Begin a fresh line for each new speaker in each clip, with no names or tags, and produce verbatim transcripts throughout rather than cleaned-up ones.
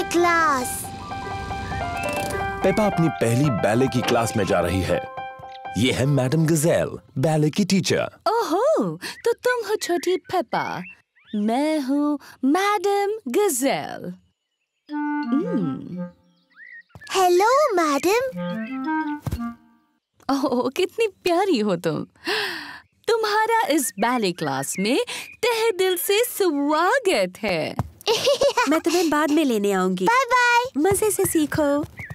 Class.
Peppa अपनी पहली ballet की क्लास में जा रही है। ये है मैडम गजेल, बैले की टीचर।
ओहो, तो तुम हो छोटी पेपा, मैं हूँ madam Gazelle.
Hello madam.
Oh, कितनी प्यारी हो तुम। तुम्हारा इस बैले क्लास में तहे दिल से स्वागत है।
मैं तुम्हें बाद में लेने आऊंगी।
Bye bye.
मजे से सीखो।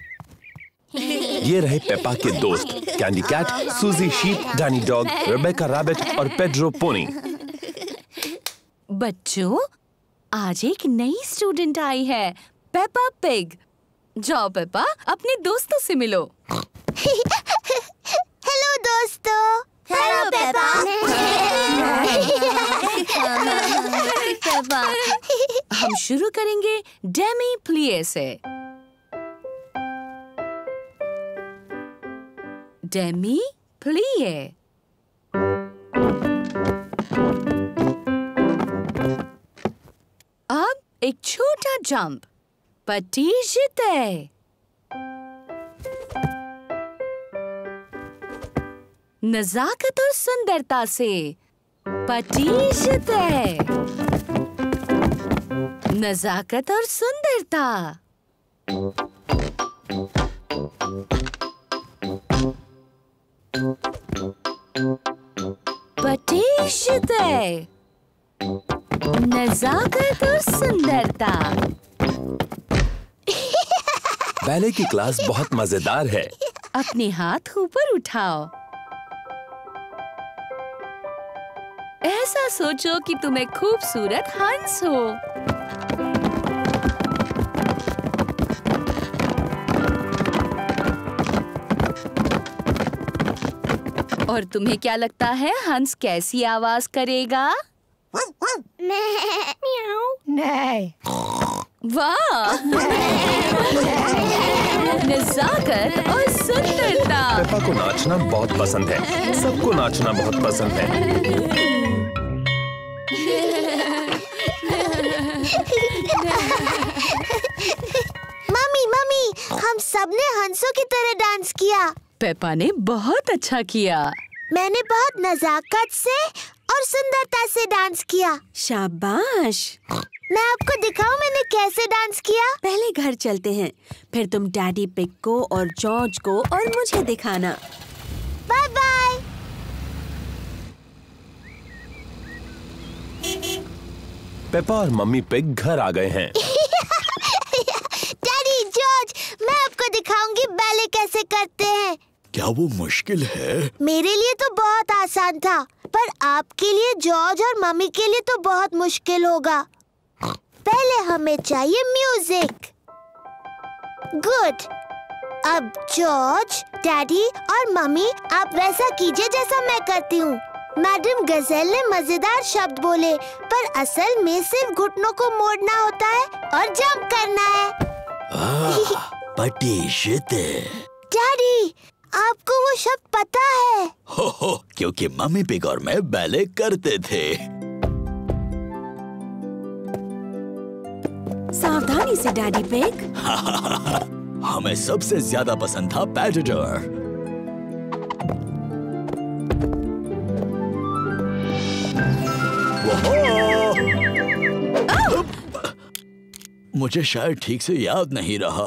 ये रहे पेपा के दोस्त, Candy Cat, Suzy Sheep, Danny Dog, Rebecca Rabbit और पेड्रो पोनी।
बच्चों, आज एक नई स्टूडेंट आई है, पेपा पिग। जाओ पेपा, अपने दोस्तों से मिलो।
हेलो दोस्तों। Hello Peppa.
पेपा, हम शुरू करेंगे डेमी प्लिए से। Demi plie. अब एक छोटा जंप, पटीजते। नजाकत और सुंदरता से, पटीजते। नजाकत और सुंदरता। पटीजते। नजाकत और सुंदरता।
बैले की क्लास बहुत मजेदार है।
अपने हाथ ऊपर उठाओ। ऐसा सोचो कि तुम एक खूबसूरत हंस हो। और तुम्हें क्या लगता है हंस कैसी आवाज करेगा?
नहीं।
वाह! नजाकत और सुंदरता।
पेपा को नाचना बहुत पसंद है। सबको नाचना बहुत पसंद है।
मम्मी मम्मी, हम सबने हंसों की तरह डांस किया।
पेपा ने बहुत अच्छा किया।
मैंने बहुत नजाकत से और सुंदरता से डांस किया।
शाबाश।
मैं आपको दिखाऊं मैंने कैसे डांस किया?
पहले घर चलते हैं, फिर तुम डैडी पिग को और जॉर्ज को और मुझे दिखाना।
Bye bye.
पेपा और मम्मी पिग घर आ गए हैं।
डैडी, जॉर्ज, मैं आपको दिखाऊंगी बैले कैसे करते हैं।
क्या वो मुश्किल है?
मेरे लिए तो बहुत आसान था, पर आपके लिए, जॉर्ज और मम्मी के लिए तो बहुत मुश्किल होगा। पहले हमें चाहिए म्यूजिक। गुड। अब जॉर्ज, डैडी और मम्मी, आप वैसा कीजिए जैसा मैं करती हूँ। मैडम गजेल ने मजेदार शब्द बोले, पर असल में सिर्फ घुटनों को मोड़ना होता है और जंप करना है।
पटीजते।
डैडी, आपको वो शब्द पता है?
हो हो, क्योंकि मम्मी पिग और मैं बैले करते थे।
सावधानी से डैडी पिग।
हमें सबसे ज्यादा पसंद था पैटेडर। मुझे शायद ठीक से याद नहीं रहा।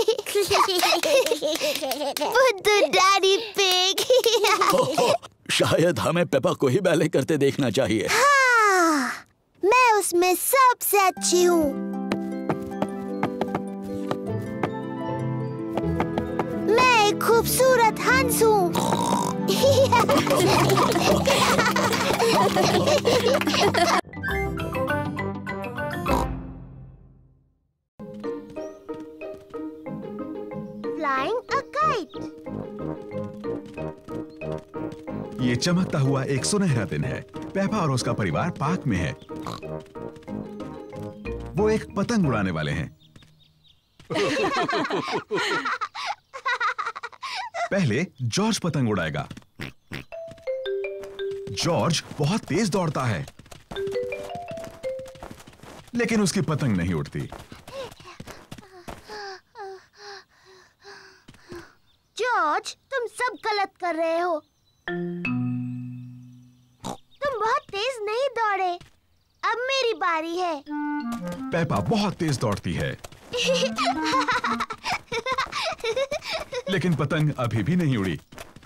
बुद्धू डैडी पिग।
शायद हमें पेपा को ही बैले करते देखना चाहिए।
हाँ, मैं उसमें सबसे अच्छी हूँ। मैं एक खूबसूरत हंस हूँ। Flying a kite.
ये चमकता हुआ एक सुनहरा दिन है। पेपा और उसका परिवार पार्क में है। वो एक पतंग उड़ाने वाले हैं। पहले जॉर्ज पतंग उड़ाएगा। जॉर्ज बहुत तेज दौड़ता है, लेकिन उसकी पतंग नहीं उड़ती।
सब गलत कर रहे हो। तुम बहुत तेज नहीं दौड़े। अब मेरी बारी है।
पेपा बहुत तेज दौड़ती है, लेकिन पतंग अभी भी नहीं उड़ी।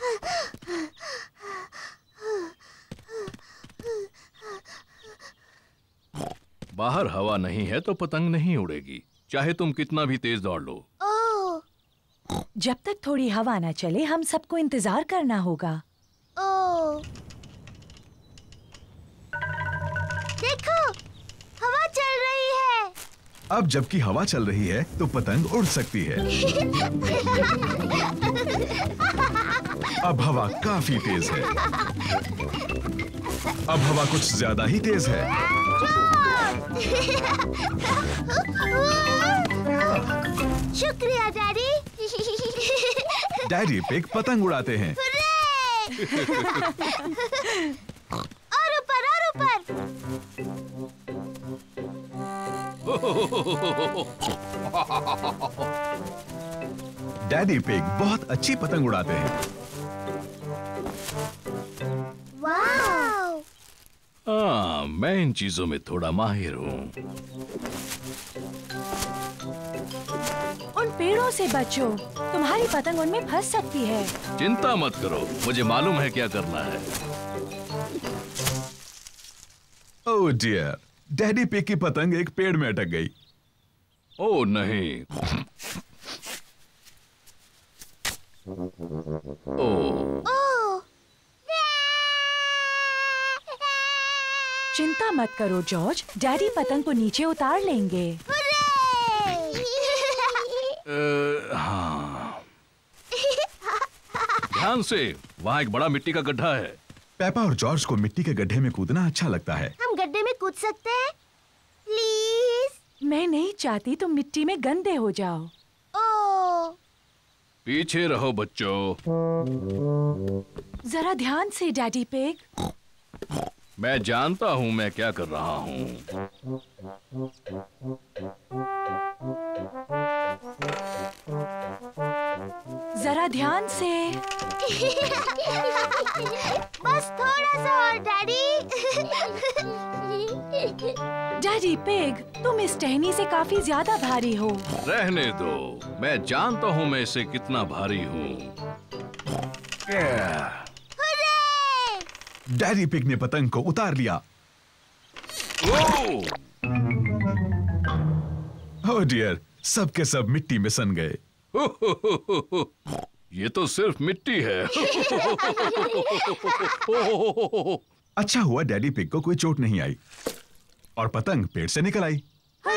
बाहर हवा नहीं है तो पतंग नहीं उड़ेगी, चाहे तुम कितना भी तेज दौड़ लो।
ओह,
जब तक थोड़ी हवा ना चले हम सबको इंतजार करना होगा।
ओह, देखो हवा चल रही है।
अब जबकि हवा चल रही है तो पतंग उड़ सकती है। अब हवा काफी तेज है। अब हवा कुछ ज्यादा ही तेज है।
शुक्रिया डैडी।
डैडी पिग पतंग उड़ाते हैं।
और ऊपर और ऊपर।
डैडी पिग बहुत अच्छी पतंग उड़ाते हैं।
वाव!
हाँ, मैं इन चीजों में थोड़ा माहिर हूँ।
उन पेड़ों से बचो, तुम्हारी पतंग उनमें फंस सकती है।
चिंता मत करो, मुझे मालूम है क्या करना है।
ओह डियर, डैडी पिग की पतंग एक पेड़ में अटक गई।
ओह नहीं। ओह,
ओह,
चिंता मत करो जॉर्ज, डैडी पतंग को नीचे उतार लेंगे।
अ, हाँ। ध्यान से, वहाँ एक बड़ा मिट्टी का गड्ढा है।
पेपा और जॉर्ज को मिट्टी के गड्ढे में कूदना अच्छा लगता है।
हम गड्ढे में कूद सकते हैं? प्लीज।
मैं नहीं चाहती तुम मिट्टी में गंदे हो जाओ।
ओह,
पीछे रहो बच्चों।
जरा ध्यान से डैडी पिग।
मैं जानता हूँ मैं क्या कर रहा हूँ।
जरा ध्यान से।
बस थोड़ा सा और डैडी।
डैडी पिग, तुम इस टहनी से काफी ज्यादा भारी हो।
रहने दो, मैं जानता हूँ मैं इसे कितना भारी हूँ।
डैडी पिग ने पतंग को उतार लिया।
ओह!
ओह डियर, सब के सब मिट्टी में सन गए।
ये तो सिर्फ मिट्टी है।
अच्छा हुआ डैडी पिग को कोई चोट नहीं आई और पतंग पेड़ से निकल आई।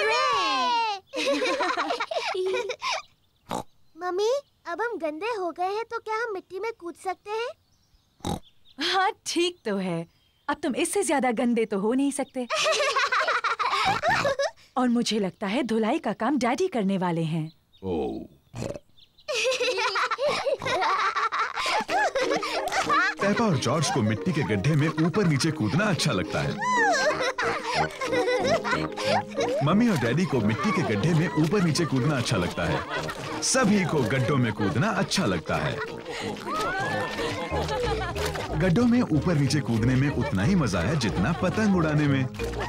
मम्मी, अब हम गंदे हो गए हैं तो क्या हम मिट्टी में कूद सकते हैं?
हाँ ठीक तो है, अब तुम इससे ज्यादा गंदे तो हो नहीं सकते। और मुझे लगता है धुलाई का काम डैडी करने वाले हैं।
ओह!
पेपा और जॉर्ज को मिट्टी के गड्ढे में ऊपर नीचे कूदना अच्छा लगता है। मम्मी और डैडी को मिट्टी के गड्ढे में ऊपर नीचे कूदना अच्छा लगता है। सभी को गड्ढों में कूदना अच्छा लगता है। गड्ढों में ऊपर नीचे कूदने में उतना ही मजा है जितना पतंग उड़ाने में।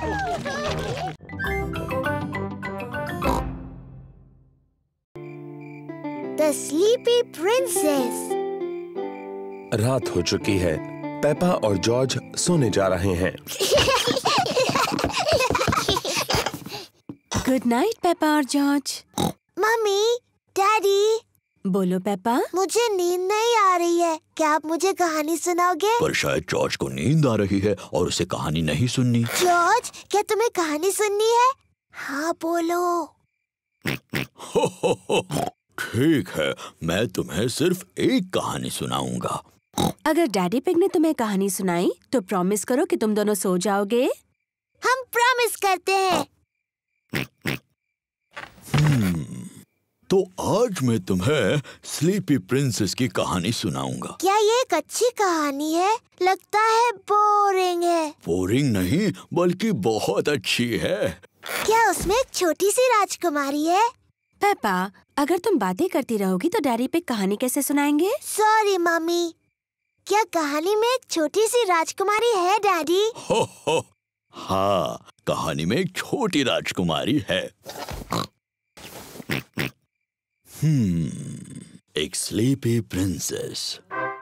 The Sleepy Princess।
रात हो चुकी है। पेपा और जॉर्ज सोने जा रहे हैं।
गुड नाइट पेपा और जॉर्ज।
Mummy, daddy.
बोलो पेपा।
मुझे नींद नहीं आ रही है, क्या आप मुझे कहानी सुनाओगे?
पर शायद जॉर्ज को नींद आ रही है और उसे कहानी नहीं सुननी।
जॉर्ज, क्या तुम्हें कहानी सुननी है? हाँ बोलो।
हो हो हो ठीक है, मैं तुम्हें सिर्फ एक कहानी सुनाऊंगा।
अगर डैडी पिग ने तुम्हें कहानी सुनाई तो प्रॉमिस करो कि तुम दोनों सो जाओगे।
हम प्रॉमिस करते हैं।
hmm, तो आज मैं तुम्हें स्लीपी प्रिंसेस की कहानी सुनाऊंगा।
क्या ये एक अच्छी कहानी है? लगता है बोरिंग है।
बोरिंग नहीं, बल्कि बहुत अच्छी है।
क्या उसमें एक छोटी सी राजकुमारी है?
पेपा, अगर तुम बातें करती रहोगी तो डैडी पिग कहानी कैसे सुनाएंगे?
Sorry mummy. क्या कहानी में एक छोटी सी राजकुमारी है डैडी?
हो हो हाँ, कहानी में एक छोटी राजकुमारी है। हम्म एक स्लीपी प्रिंसेस।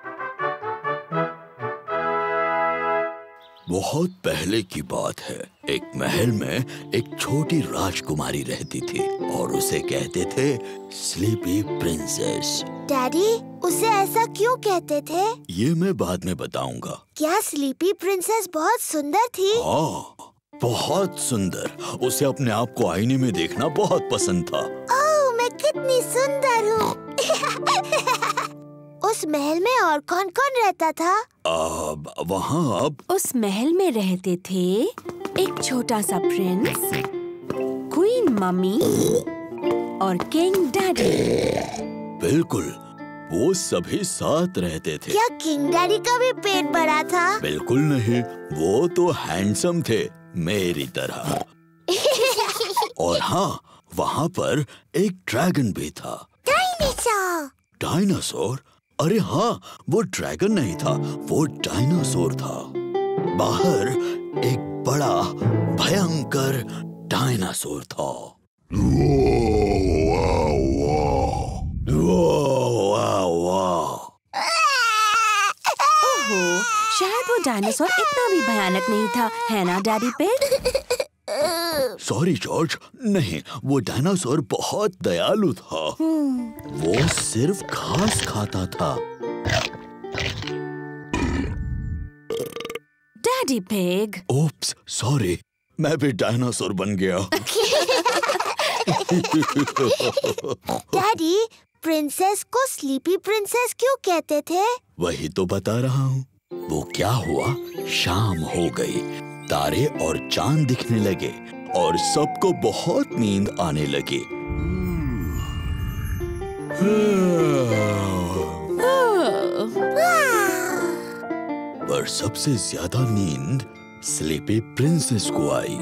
बहुत पहले की बात है। एक महल में एक छोटी राजकुमारी रहती थी और उसे कहते थे स्लीपी प्रिंसेस।
डैडी, उसे ऐसा क्यों कहते थे?
ये मैं बाद में बताऊंगा।
क्या स्लीपी प्रिंसेस बहुत सुंदर थी?
हाँ, बहुत सुंदर। उसे अपने आप को आईने में देखना बहुत पसंद था।
ओह, मैं कितनी सुंदर हूँ। उस महल में और कौन कौन रहता था?
अब वहाँ अब
उस महल में रहते थे एक छोटा सा प्रिंस, क्वीन मम्मी और किंग डैडी।
बिल्कुल, वो सभी साथ रहते थे।
क्या किंग डैडी का भी पेट बड़ा था?
बिल्कुल नहीं, वो तो हैंडसम थे मेरी तरह। और हाँ, वहाँ पर एक ड्रैगन भी था।
डायनासोर।
डायनासोर? अरे हाँ, वो ड्रैगन नहीं था, वो डायनासोर था। बाहर एक बड़ा भयंकर डायनासोर था।
ओहो, शायद वो डायनासोर इतना भी भयानक नहीं था, है ना डैडी पिग?
सॉरी जॉर्ज, नहीं, वो डायनासोर बहुत दयालु था। वो सिर्फ घास खाता था।
Daddy pig.
ओप्स, सॉरी, मैं भी डायनासोर बन गया।
डैडी, प्रिंसेस को स्लीपी प्रिंसेस क्यों कहते थे?
वही तो बता रहा हूँ। वो क्या हुआ, शाम हो गई, तारे और चांद दिखने लगे और सबको बहुत नींद आने लगी। पर सबसे ज्यादा नींद स्लीपी प्रिंसेस को आई।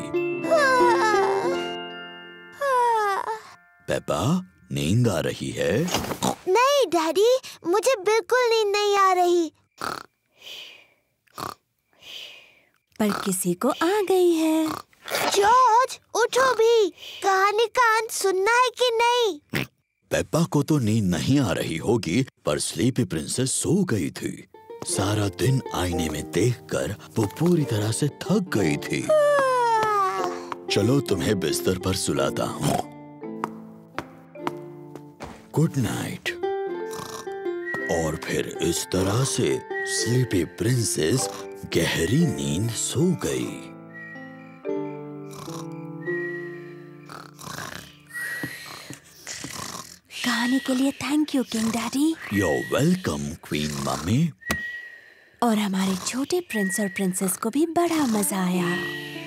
पेपा, नींद आ रही है?
नहीं डैडी, मुझे बिल्कुल नींद नहीं आ रही।
पर किसी को आ गई है।
जॉर्ज, उठो भी। कहानी का अंत सुनना है कि नहीं?
पेप्पा को तो नींद नहीं आ रही होगी, पर स्लीपी प्रिंसेस सो गई थी। सारा दिन आईने में देखकर वो पूरी तरह से थक गई थी। चलो तुम्हें बिस्तर पर सुलाता हूँ। Good night. और फिर इस तरह से स्लीपी प्रिंसेस गहरी नींद सो गई।
कहानी के लिए thank you king daddy.
You're welcome, queen mummy.
और हमारे छोटे प्रिंस और प्रिंसेस को भी बड़ा मजा आया।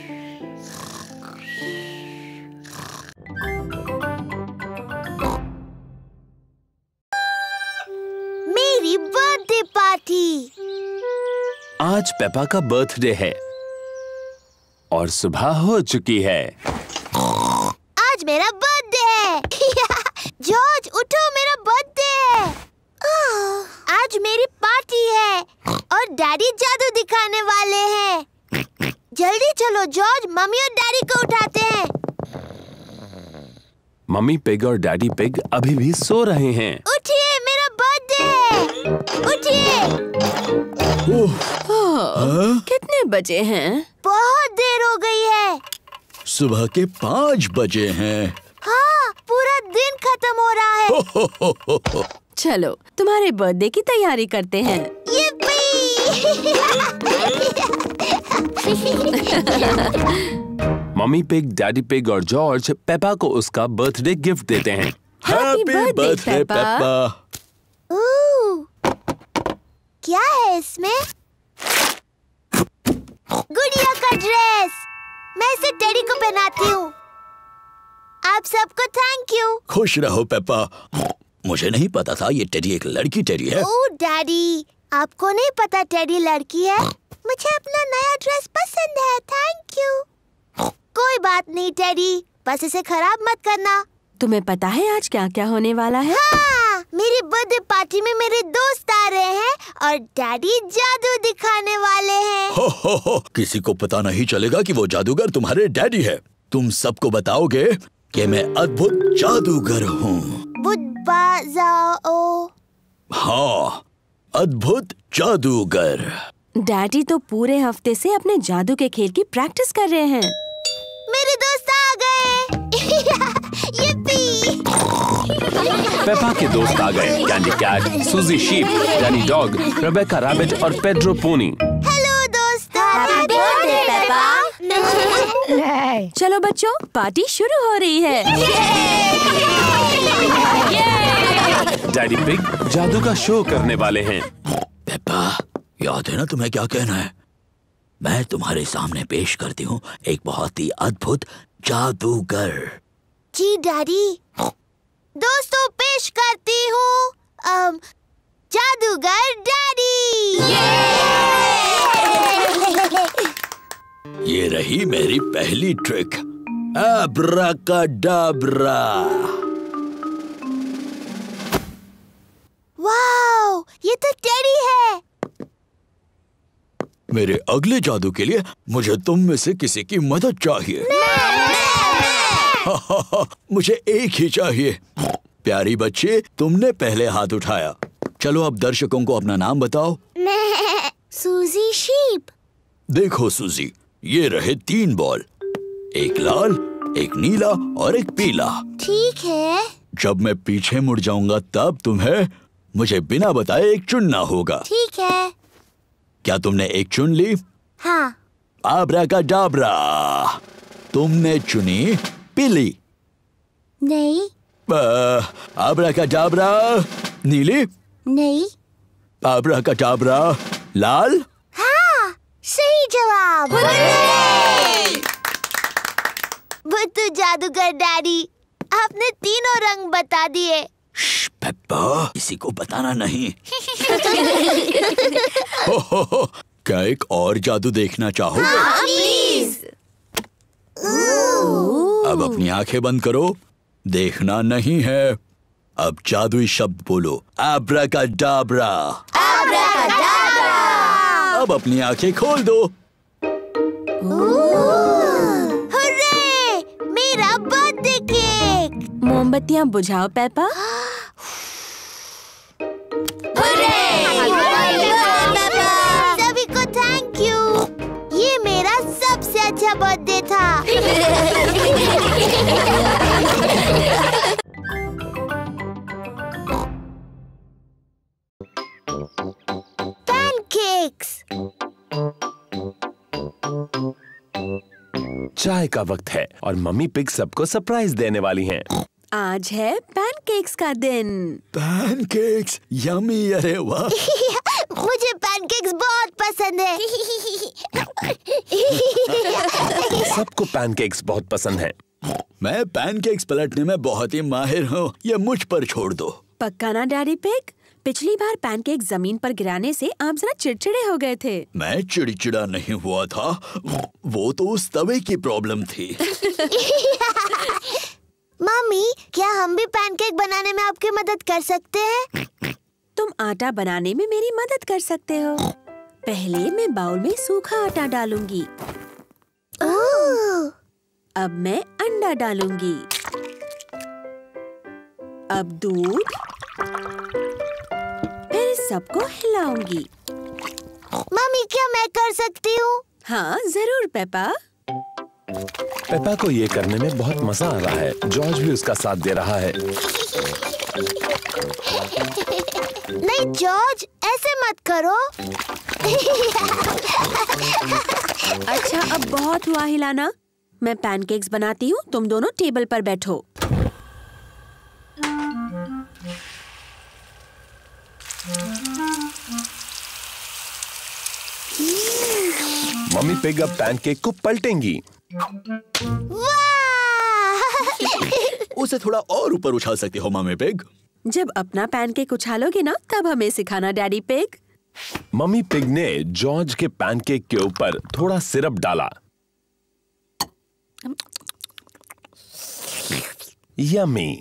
मेरी बर्थडे पार्टी।
आज पेपा का बर्थडे है और सुबह हो चुकी है।
आज मेरा बर्थडे है। जॉर्ज, उठो, मेरा बर्थडे है। आज मेरी पार्टी है और डैडी जादू दिखाने वाले हैं। जल्दी चलो जॉर्ज, मम्मी और डैडी को उठाते हैं।
मम्मी पिग और डैडी पिग अभी भी सो रहे हैं।
उठिए, मेरा बर्थडे है। उठिए।
ओह, कितने बजे हैं?
बहुत देर हो गई है।
सुबह के पाँच बजे हैं।
हाँ, पूरा दिन खत्म हो रहा है।
चलो तुम्हारे बर्थडे की तैयारी करते हैं।
मम्मी पिग, डैडी पिग और जॉर्ज पेपा को उसका बर्थडे गिफ्ट देते हैं।
Happy birthday Peppa.
ओह, क्या है इसमें? गुड़िया का ड्रेस। मैं इसे टेडी को पहनाती हूँ। आप सबको थैंक यू।
खुश रहो पेप्पा। मुझे नहीं पता था ये टेडी एक लड़की टेडी है।
ओह डैडी, आपको नहीं पता टेडी लड़की है? मुझे अपना नया ड्रेस पसंद है, थैंक यू। कोई बात नहीं टेडी, बस इसे खराब मत करना।
तुम्हें पता है आज क्या क्या होने वाला है?
हाँ, मेरी बर्थडे पार्टी में मेरे दोस्त आ रहे हैं और डैडी जादू दिखाने वाले हैं।
हो हो हो, किसी को पता नहीं चलेगा कि वो जादूगर तुम्हारे डैडी है। तुम सबको बताओगे कि मैं अद्भुत जादूगर हूँ। हाँ, अद्भुत जादूगर।
डैडी तो पूरे हफ्ते से अपने जादू के खेल की प्रैक्टिस कर रहे हैं।
मेरे दोस्त आ गए। yippee!
पेपा के दोस्त आ गए। Candy Cat, Suzy Sheep, Danny Dog, Rebecca Rabbit और पेड्रो पोनी।
हेलो दोस्त। Happy birthday Peppa.
चलो बच्चों, पार्टी शुरू हो रही है।
डैडी पिग जादू का शो करने वाले हैं।
पेपा, याद है ना तुम्हें क्या कहना है? मैं तुम्हारे सामने पेश करती हूँ एक बहुत ही अद्भुत जादूगर।
जी डैडी। दोस्तों, पेश करती हूँ अम, जादूगर डैडी।
ये रही मेरी पहली ट्रिक, अब्राकाडाब्रा।
वाओ, ये तो टेडी है।
मेरे अगले जादू के लिए मुझे तुम में से किसी की मदद चाहिए। मुझे एक ही चाहिए। प्यारी बच्चे, तुमने पहले हाथ उठाया। चलो अब दर्शकों को अपना नाम बताओ।
सूजी शीप।
देखो सूजी, ये रहे तीन बॉल, एक लाल, एक नीला और एक पीला।
ठीक है।
जब मैं पीछे मुड़ जाऊंगा तब तुम्हें मुझे बिना बताए एक चुनना होगा।
ठीक है।
क्या तुमने एक चुन ली?
हाँ।
आब्राकाडाब्रा, तुमने चुनी पीली।
नहीं।
आब्राकाडाब्रा, नीली।
नहीं।
आब्राकाडाब्रा, लाल।
हाँ, सही जवाब। बुद्धू जादूगर डैडी, आपने तीनों रंग बता दिए।
पेप्पा, किसी को बताना नहीं। हो, हो, हो, क्या एक और जादू देखना चाहोगे?
हाँ, प्लीज।
अब अपनी आंखें बंद करो, देखना नहीं है। अब जादुई शब्द बोलो, आब्राकाडाब्रा।
आब्राकाडाब्रा।
अब अपनी आंखें खोल दो।
हुर्रे, मेरा बर्थडे केक।
मोमबत्तियाँ बुझाओ पेपा।
सभी को थैंक यू। ये मेरा सबसे अच्छा बर्थडे था। पैनकेक्स।
चाय का वक्त है और मम्मी पिग सबको सरप्राइज देने वाली हैं।
आज है पैनकेक्स का दिन।
Pancakes, yummy. अरे वाह।
मुझे पैनकेक्स बहुत पसंद है।
सबको पैनकेक्स बहुत पसंद है।
मैं पैनकेक्स पलटने में बहुत ही माहिर हूँ, ये मुझ पर छोड़ दो।
पक्का ना डैडी पिग? पिछली बार पैनकेक जमीन पर गिराने से आप जरा चिड़चिड़े हो गए थे।
मैं चिड़चिड़ा नहीं हुआ था, वो तो उस तवे की प्रॉब्लम थी।
मम्मी, क्या हम भी पैनकेक बनाने में आपकी मदद कर सकते हैं?
तुम आटा बनाने में मेरी मदद कर सकते हो। पहले मैं बाउल में सूखा आटा डालूंगी।
ओह!
अब मैं अंडा डालूंगी। अब दूध, फिर सबको हिलाऊंगी।
मम्मी, क्या मैं कर सकती हूँ?
हाँ जरूर पेपा।
पेपा को ये करने में बहुत मजा आ रहा है। जॉर्ज भी उसका साथ दे रहा है।
नहीं जॉर्ज, ऐसे मत करो।
अच्छा, अब बहुत हुआ हिलाना। मैं पैनकेक्स बनाती हूँ, तुम दोनों टेबल पर बैठो।
मम्मी पिग अब पैनकेक को पलटेंगी।
उसे थोड़ा और ऊपर उछाल सकती हो मम्मी पिग।
जब अपना पैनकेक उछालोगे ना, तब हमें सिखाना डैडी पिग।
मम्मी पिग ने जॉर्ज के पैनकेक के ऊपर थोड़ा सिरप डाला। यम्मी।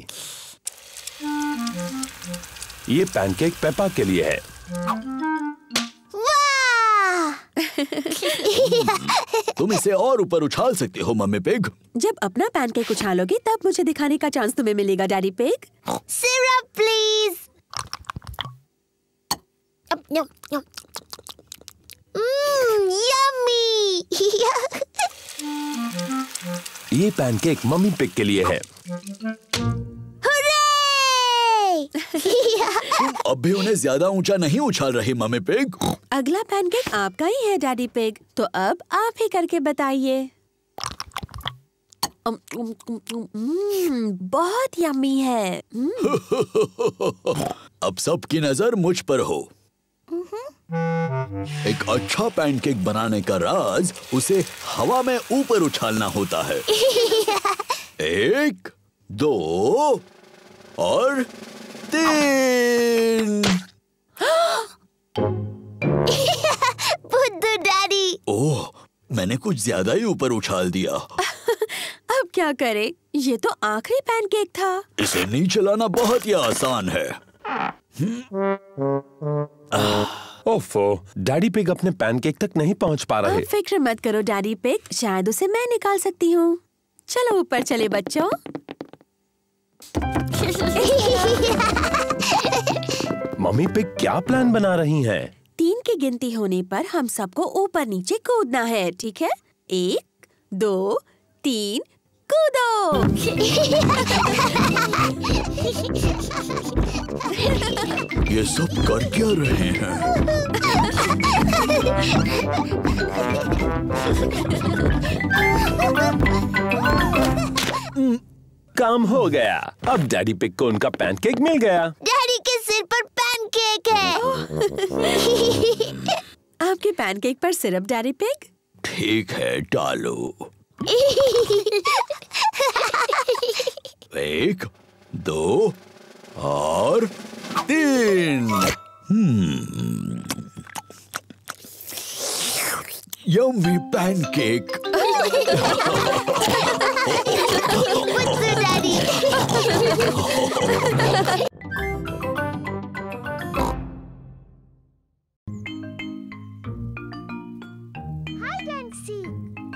ये पैनकेक पेपा के लिए है।
तुम इसे और ऊपर उछाल सकते हो मम्मी पिग।
जब अपना पैनकेक उछालोगे तब मुझे दिखाने का चांस तुम्हें मिलेगा Daddy Pig.
Syrup please. Yummy.
ये पैनकेक मम्मी पिग के लिए है।
तुम अब भी उन्हें ज्यादा ऊंचा नहीं उछाल रही मम्मी पिग।
अगला पैनकेक आपका ही है डैडी पिग, तो अब आप ही करके बताइए। हम्म, बहुत यम्मी है।
अब सबकी नजर मुझ पर हो। एक अच्छा पैनकेक बनाने का राज उसे हवा में ऊपर उछालना होता है। एक, दो और तीन।
बुद्धू डैडी।
ओह, मैंने कुछ ज्यादा ही ऊपर उछाल दिया।
अब क्या करे? ये तो आखिरी पैनकेक था।
इसे नीचे लाना बहुत ही आसान है।
ओफो, डैडी पिग अपने पैनकेक तक नहीं पहुंच पा रहे।
आप फिक्र मत करो डैडी पिग, शायद उसे मैं निकाल सकती हूँ। चलो ऊपर चले बच्चों।
मम्मी पिग क्या प्लान बना रही हैं?
तीन की गिनती होने पर हम सबको ऊपर नीचे कूदना है, ठीक है? एक, दो, तीन, कूदो।
ये सब कर क्या रहे हैं?
काम हो गया। अब डैडी पिग को उनका पैनकेक मिल गया।
डैडी के सिर पर पैनकेक है।
आपके पैनकेक पर सिरप डैडी पिग?
ठीक है, डालो। एक, दो और तीन। Hmm, yummy pancake.
बुद्धू daddy. Hide and seek.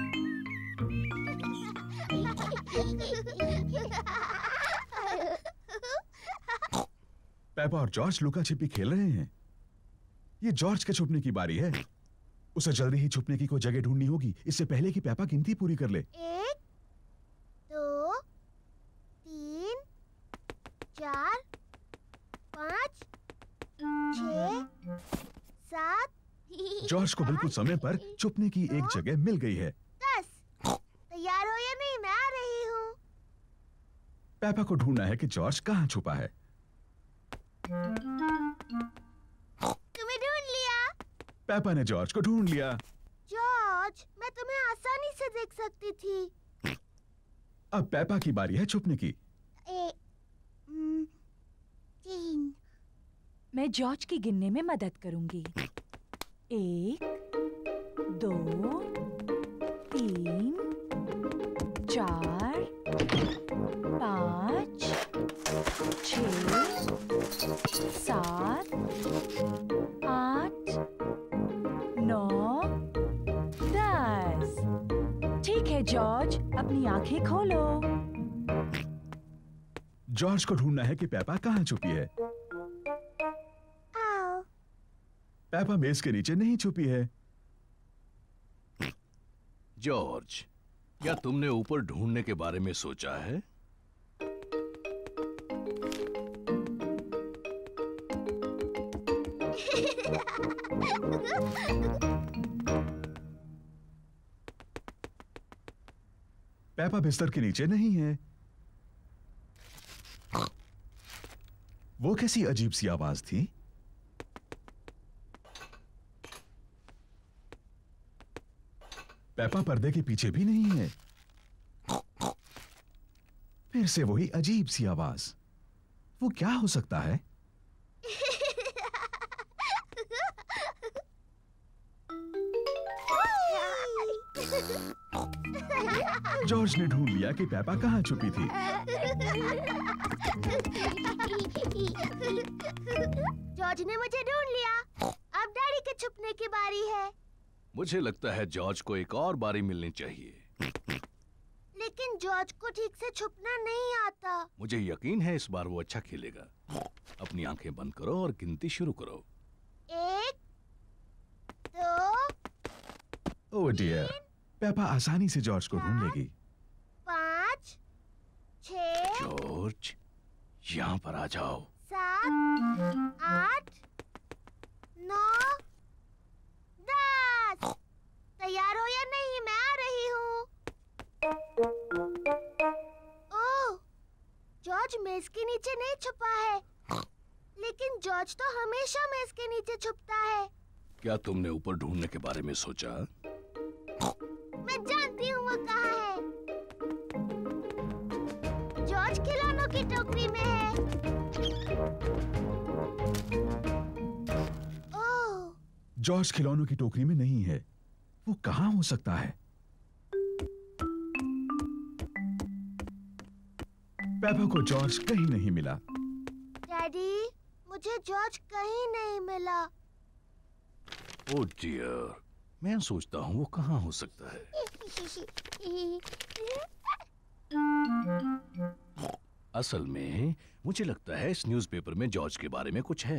Peppa और जॉर्ज लुका छिपी खेल रहे हैं। ये जॉर्ज के छुपने की बारी है। उसे जल्दी ही छुपने की कोई जगह ढूंढनी होगी, इससे पहले कि पेपा गिनती पूरी कर ले।
एक, दो, तीन, चार, पाँच, छः, सात।
जॉर्ज को बिल्कुल समय पर छुपने की एक जगह मिल गई है।
दस। तैयार हो या नहीं? मैं आ रही हूँ।
पेपा को ढूंढना है कि जॉर्ज कहाँ छुपा है।
तुम्हें ढूंढ लिया।
पेपा ने जॉर्ज को ढूंढ लिया।
जॉर्ज, मैं तुम्हें आसानी से देख सकती थी।
अब पेपा की बारी है छुपने की।
ए, हम्म, तीन।
मैं जॉर्ज की गिनने में मदद करूंगी। एक, दो, तीन, चार, पाँच, छः, सात, आठ, नौ, दस। ठीक है जॉर्ज, अपनी आंखें खोलो।
जॉर्ज को ढूंढना है कि पेपा कहाँ छुपी है।
आओ।
पेपा मेज के नीचे नहीं छुपी है।
जॉर्ज, क्या तुमने ऊपर ढूंढने के बारे में सोचा है?
पेपा बिस्तर के नीचे नहीं है। वो कैसी अजीब सी आवाज थी? पेपा पर्दे के पीछे भी नहीं है। फिर से वही अजीब सी आवाज। वो क्या हो सकता है? जॉर्ज ने ढूंढ लिया कि पेपा कहाँ छुपी थी।
जॉर्ज ने मुझे ढूंढ लिया। अब डैडी के छुपने की बारी है।
मुझे लगता है जॉर्ज को एक और बारी मिलनी चाहिए।
लेकिन जॉर्ज को ठीक से छुपना नहीं आता।
मुझे यकीन है इस बार वो अच्छा खेलेगा। अपनी आंखें बंद करो और गिनती शुरू करो।
एक, दो,
ओह डियर, पेपा आसानी से जॉर्ज को ढूंढ लेगी।
पाँच, छः,
जॉर्ज, यहाँ पर आ जाओ।
सात, आठ, नौ, दस। तैयार हो या नहीं? मैं आ रही हूँ। ओह, जॉर्ज मेज के नीचे नहीं छुपा है। लेकिन जॉर्ज तो हमेशा मेज के नीचे छुपता है।
क्या तुमने ऊपर ढूंढने के बारे में सोचा?
मैं जानती हूँ वो कहाँ है। जॉर्ज खिलौनों की टोकरी में है। ओह,
जॉर्ज खिलौनों की टोकरी में नहीं है। वो कहाँ हो सकता है? पेपा को जॉर्ज कहीं नहीं मिला।
डैडी, मुझे जॉर्ज कहीं नहीं मिला।
ओह डियर, मैं सोचता हूँ वो कहाँ हो सकता है। असल में मुझे लगता है इस न्यूज़पेपर में जॉर्ज के बारे में कुछ है।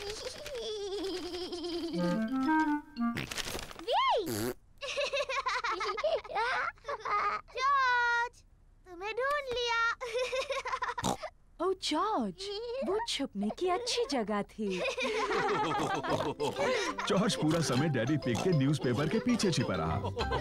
जॉर्ज, तुम्हें ढूंढ लिया।
ओह जॉर्ज, वो छुपने की अच्छी जगह थी।
जॉर्ज पूरा समय डैडी पिग के न्यूज़पेपर के पीछे छिपा रहा।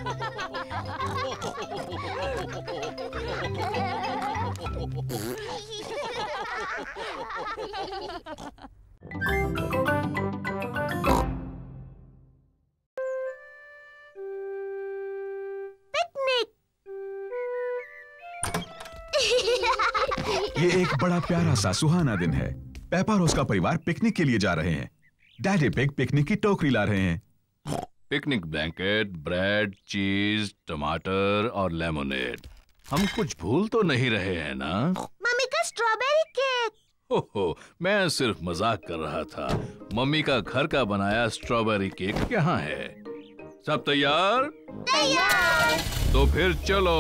ये एक बड़ा प्यारा सा सुहाना दिन है। पेपा और उसका परिवार पिकनिक के लिए जा रहे हैं। डैडी पिग पिकनिक की टोकरी ला रहे हैं।
पिकनिक ब्लैंकेट, ब्रेड, चीज, टमाटर और लेमोनेड। हम कुछ भूल तो नहीं रहे हैं ना?
मम्मी का स्ट्रॉबेरी केक।
हो हो, मैं सिर्फ मजाक कर रहा था। मम्मी का घर का बनाया स्ट्रॉबेरी केक यहाँ है। सब तैयार?
तैयार।
तो फिर चलो।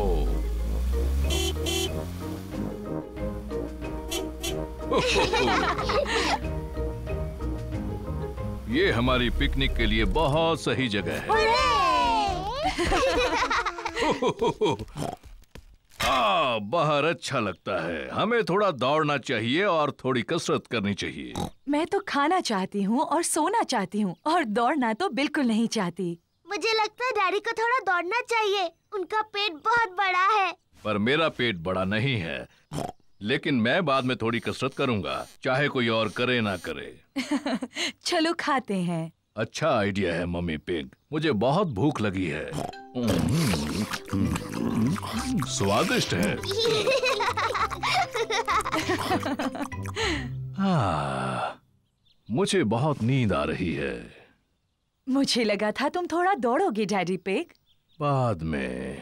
हो, हो, हो। ये हमारी पिकनिक के लिए बहुत सही जगह है। आ, बाहर अच्छा लगता है। हमें थोड़ा दौड़ना चाहिए और थोड़ी कसरत करनी चाहिए।
मैं तो खाना चाहती हूँ और सोना चाहती हूँ और दौड़ना तो बिल्कुल नहीं चाहती।
मुझे लगता है डैडी को थोड़ा दौड़ना चाहिए। उनका पेट बहुत बड़ा है।
पर मेरा पेट बड़ा नहीं है। लेकिन मैं बाद में थोड़ी कसरत करूंगा, चाहे कोई और करे ना करे।
चलो खाते हैं।
अच्छा आइडिया है मम्मी पिग। मुझे बहुत भूख लगी है। स्वादिष्ट है। हाँ, मुझे बहुत नींद आ रही है।
मुझे लगा था तुम थोड़ा दौड़ोगे डैडी पिग।
बाद में।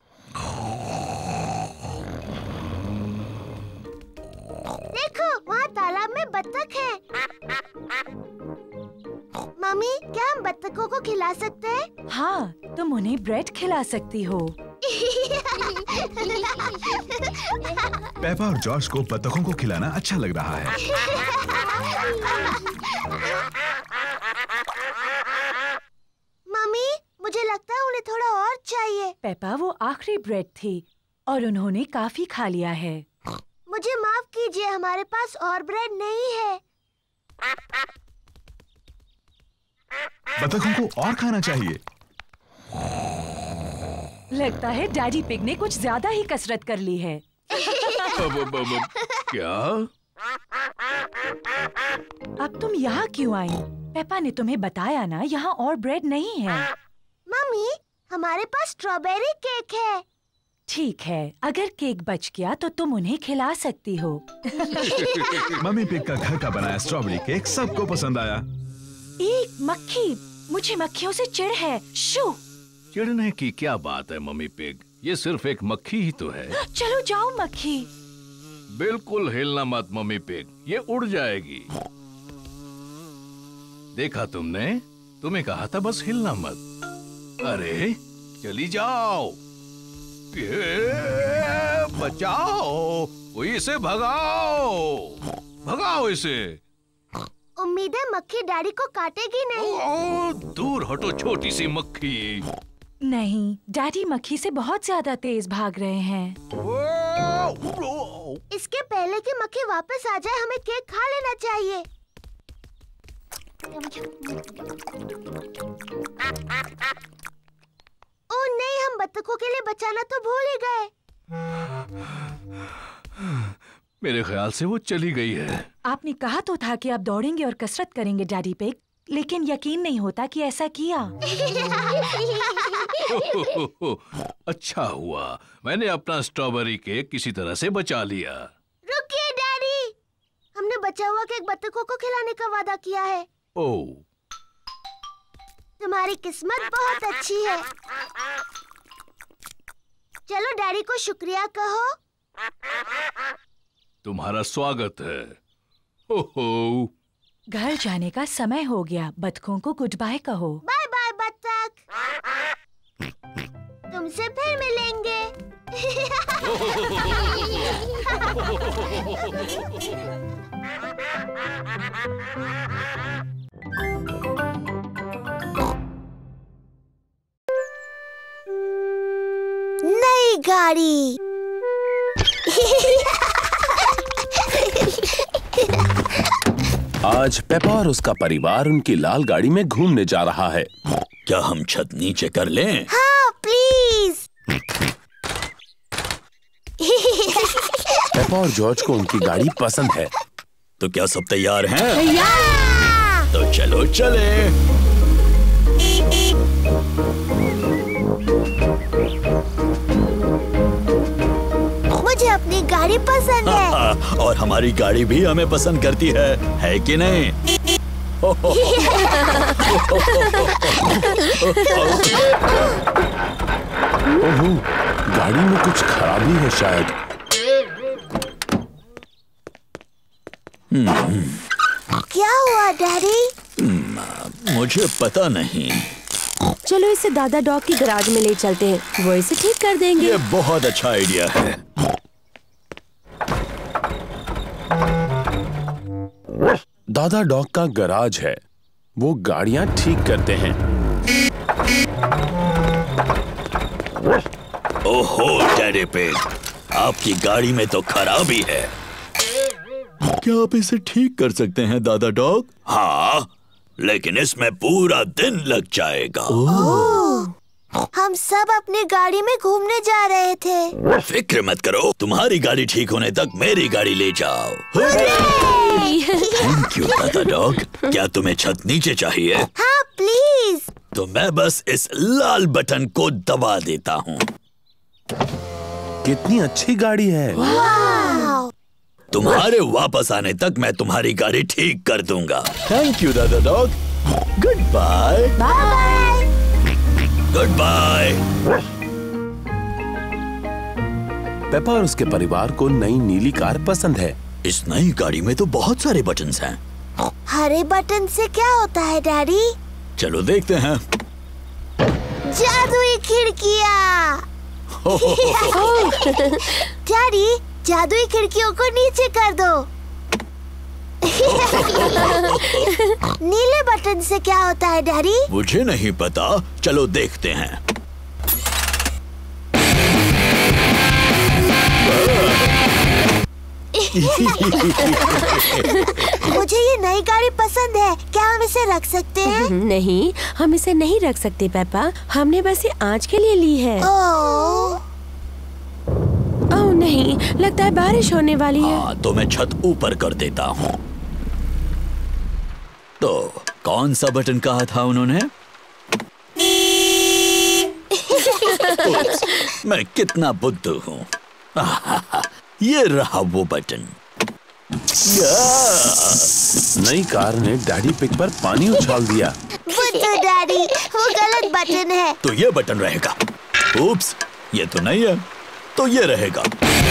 देखो, वहाँ तालाब में बत्तख है। मम्मी, क्या हम बत्तखों को खिला सकते हैं?
हाँ, तुम उन्हें ब्रेड खिला सकती हो।
पेपा और जॉर्ज को बत्तखों को खिलाना अच्छा लग रहा है।
मम्मी, मुझे लगता है उन्हें थोड़ा और चाहिए।
पेपा, वो आखिरी ब्रेड थी और उन्होंने काफी खा लिया है।
मुझे माफ कीजिए, हमारे पास और ब्रेड नहीं है।
बत्तखों को और खाना चाहिए।
लगता है डैडी पिग ने कुछ ज्यादा ही कसरत कर ली है।
अब, अब, अब, क्या?
अब तुम यहाँ क्यों आई? पेपा ने तुम्हें बताया ना, यहाँ और ब्रेड नहीं है।
मम्मी, हमारे पास स्ट्रॉबेरी केक है।
ठीक है, अगर केक बच गया तो तुम उन्हें खिला सकती हो।
मम्मी पिग का घर का बनाया स्ट्रॉबेरी केक सबको पसंद आया।
एक मक्खी, मुझे मक्खियों से चिढ़ है। शू
चिढ़ने की क्या बात है मम्मी पिग, ये सिर्फ एक मक्खी ही तो है।
चलो जाओ मक्खी।
बिल्कुल हिलना मत मम्मी पिग, ये उड़ जाएगी। देखा तुमने, तुम्हें कहा था बस हिलना मत। अरे चली जाओ, ये बचाओ, इसे भगाओ, भगाओ इसे।
उम्मीद है मक्खी डैडी को काटेगी नहीं।
ओ, दूर हटो छोटी सी मक्खी।
नहीं, डैडी मक्खी से बहुत ज्यादा तेज भाग रहे हैं।
इसके पहले कि मक्खी वापस आ जाए हमें केक खा लेना चाहिए। ओह नहीं, हम बत्तखों के लिए बचाना तो भूल ही गए।
मेरे ख्याल से वो चली गई है।
आपने कहा तो था कि आप दौड़ेंगे और कसरत करेंगे डैडी पिग, लेकिन यकीन नहीं होता कि ऐसा किया।
अच्छा हुआ मैंने अपना स्ट्रॉबेरी केक किसी तरह से बचा लिया।
रुकिए डैडी, हमने बचा हुआ केक बत्तखों को खिलाने का वादा किया है।
ओह,
तुम्हारी किस्मत बहुत अच्छी है। चलो डैडी को शुक्रिया कहो।
तुम्हारा स्वागत है। हो हो।
घर जाने का समय हो गया, बत्तखों को गुड बाय कहो।
बाय बाय बत्तख, तुमसे फिर मिलेंगे। नई गाड़ी।
आज पेपा और उसका परिवार उनकी लाल गाड़ी में घूमने जा रहा है।
क्या हम छत नीचे कर लें?
हाँ प्लीज।
पेपा और जॉर्ज को उनकी गाड़ी पसंद है।
तो क्या सब तैयार हैं?
तैयार।
तो चलो चले।
मुझे अपनी गाड़ी पसंद है।
और हमारी गाड़ी भी हमें पसंद करती है, है कि नहीं?
ओहो, गाड़ी में कुछ खराबी है शायद।
क्या हुआ डैडी?
मुझे पता नहीं।
चलो इसे दादा डॉग की गैराज में ले चलते हैं, वो इसे ठीक कर देंगे।
ये बहुत अच्छा आइडिया है।
दादा डॉग का गैराज है, वो गाड़ियां ठीक करते हैं।
ओहो डैडी पिग, आपकी गाड़ी में तो खराबी है। क्या आप इसे ठीक कर सकते हैं दादा डॉग? हाँ, लेकिन इसमें पूरा दिन लग जाएगा।
हम सब अपनी गाड़ी में घूमने जा रहे थे।
फिक्र मत करो, तुम्हारी गाड़ी ठीक होने तक मेरी गाड़ी ले जाओ। थैंक यू दादा डॉग। क्या तुम्हें छत नीचे चाहिए?
हाँ प्लीज।
तो मैं बस इस लाल बटन को दबा देता हूँ।
कितनी अच्छी गाड़ी है।
वाव।
तुम्हारे वापस आने तक मैं तुम्हारी गाड़ी ठीक कर दूंगा। थैंक यू दादा Dog. Goodbye.
Bye.
Goodbye.
Peppa और उसके परिवार को नई नीली कार पसंद है।
इस नई गाड़ी में तो बहुत सारे बटन्स हैं।
हरे बटन से क्या होता है डैडी?
चलो देखते हैं।
जादुई खिड़कियाँ। डैडी, जादुई खिड़कियों को नीचे कर दो। नीले बटन से क्या होता है डैडी?
मुझे नहीं पता, चलो देखते हैं।
मुझे ये नई गाड़ी पसंद है, क्या हम इसे रख सकते हैं?
नहीं, हम इसे नहीं रख सकते पेपा, हमने बस ये आज के लिए ली है।
ओह।
ओह नहीं, लगता है बारिश होने वाली है।
हाँ, तो मैं छत ऊपर कर देता हूँ। तो कौन सा बटन कहा था उन्होंने? मैं कितना बुद्धू हूँ। ये रहा वो बटन।
नई कार ने डैडी पिग पर पानी उछाल दिया।
वो तो डैडी, वो गलत बटन है।
तो ये बटन रहेगा। उप्स, ये तो नहीं है, तो ये रहेगा।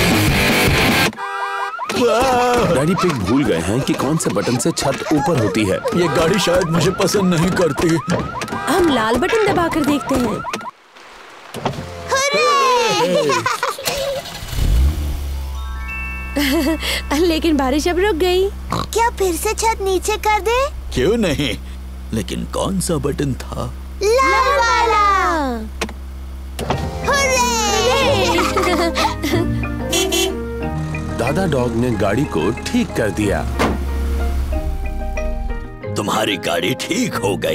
डैडी पिग भूल गए हैं कि कौन से बटन से छत ऊपर होती है।
ये गाड़ी शायद मुझे पसंद नहीं करती।
हम लाल बटन दबाकर देखते हैं। लेकिन बारिश अब रुक गई।
क्या फिर से छत नीचे कर दे?
क्यों नहीं, लेकिन कौन सा बटन था?
लाल वाला।
दादा डॉग ने गाड़ी को ठीक कर दिया।
तुम्हारी गाड़ी ठीक हो गई।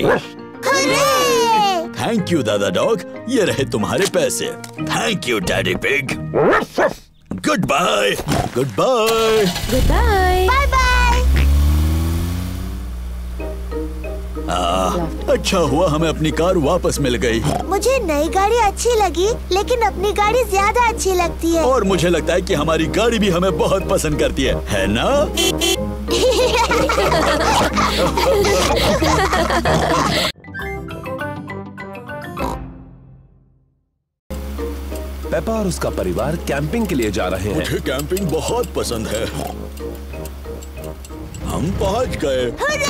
थैंक यू दादा डॉग, ये रहे तुम्हारे पैसे। Thank you Daddy Pig. Goodbye. Goodbye.
Goodbye.
Bye bye.
अच्छा हुआ हमें अपनी कार वापस मिल गई।
मुझे नई गाड़ी अच्छी लगी, लेकिन अपनी गाड़ी ज्यादा अच्छी लगती है।
और मुझे लगता है कि हमारी गाड़ी भी हमें बहुत पसंद करती है, है ना?
पेपा और उसका परिवार कैंपिंग के लिए जा रहे हैं।
मुझे कैंपिंग बहुत पसंद है। हम पहुंच गए।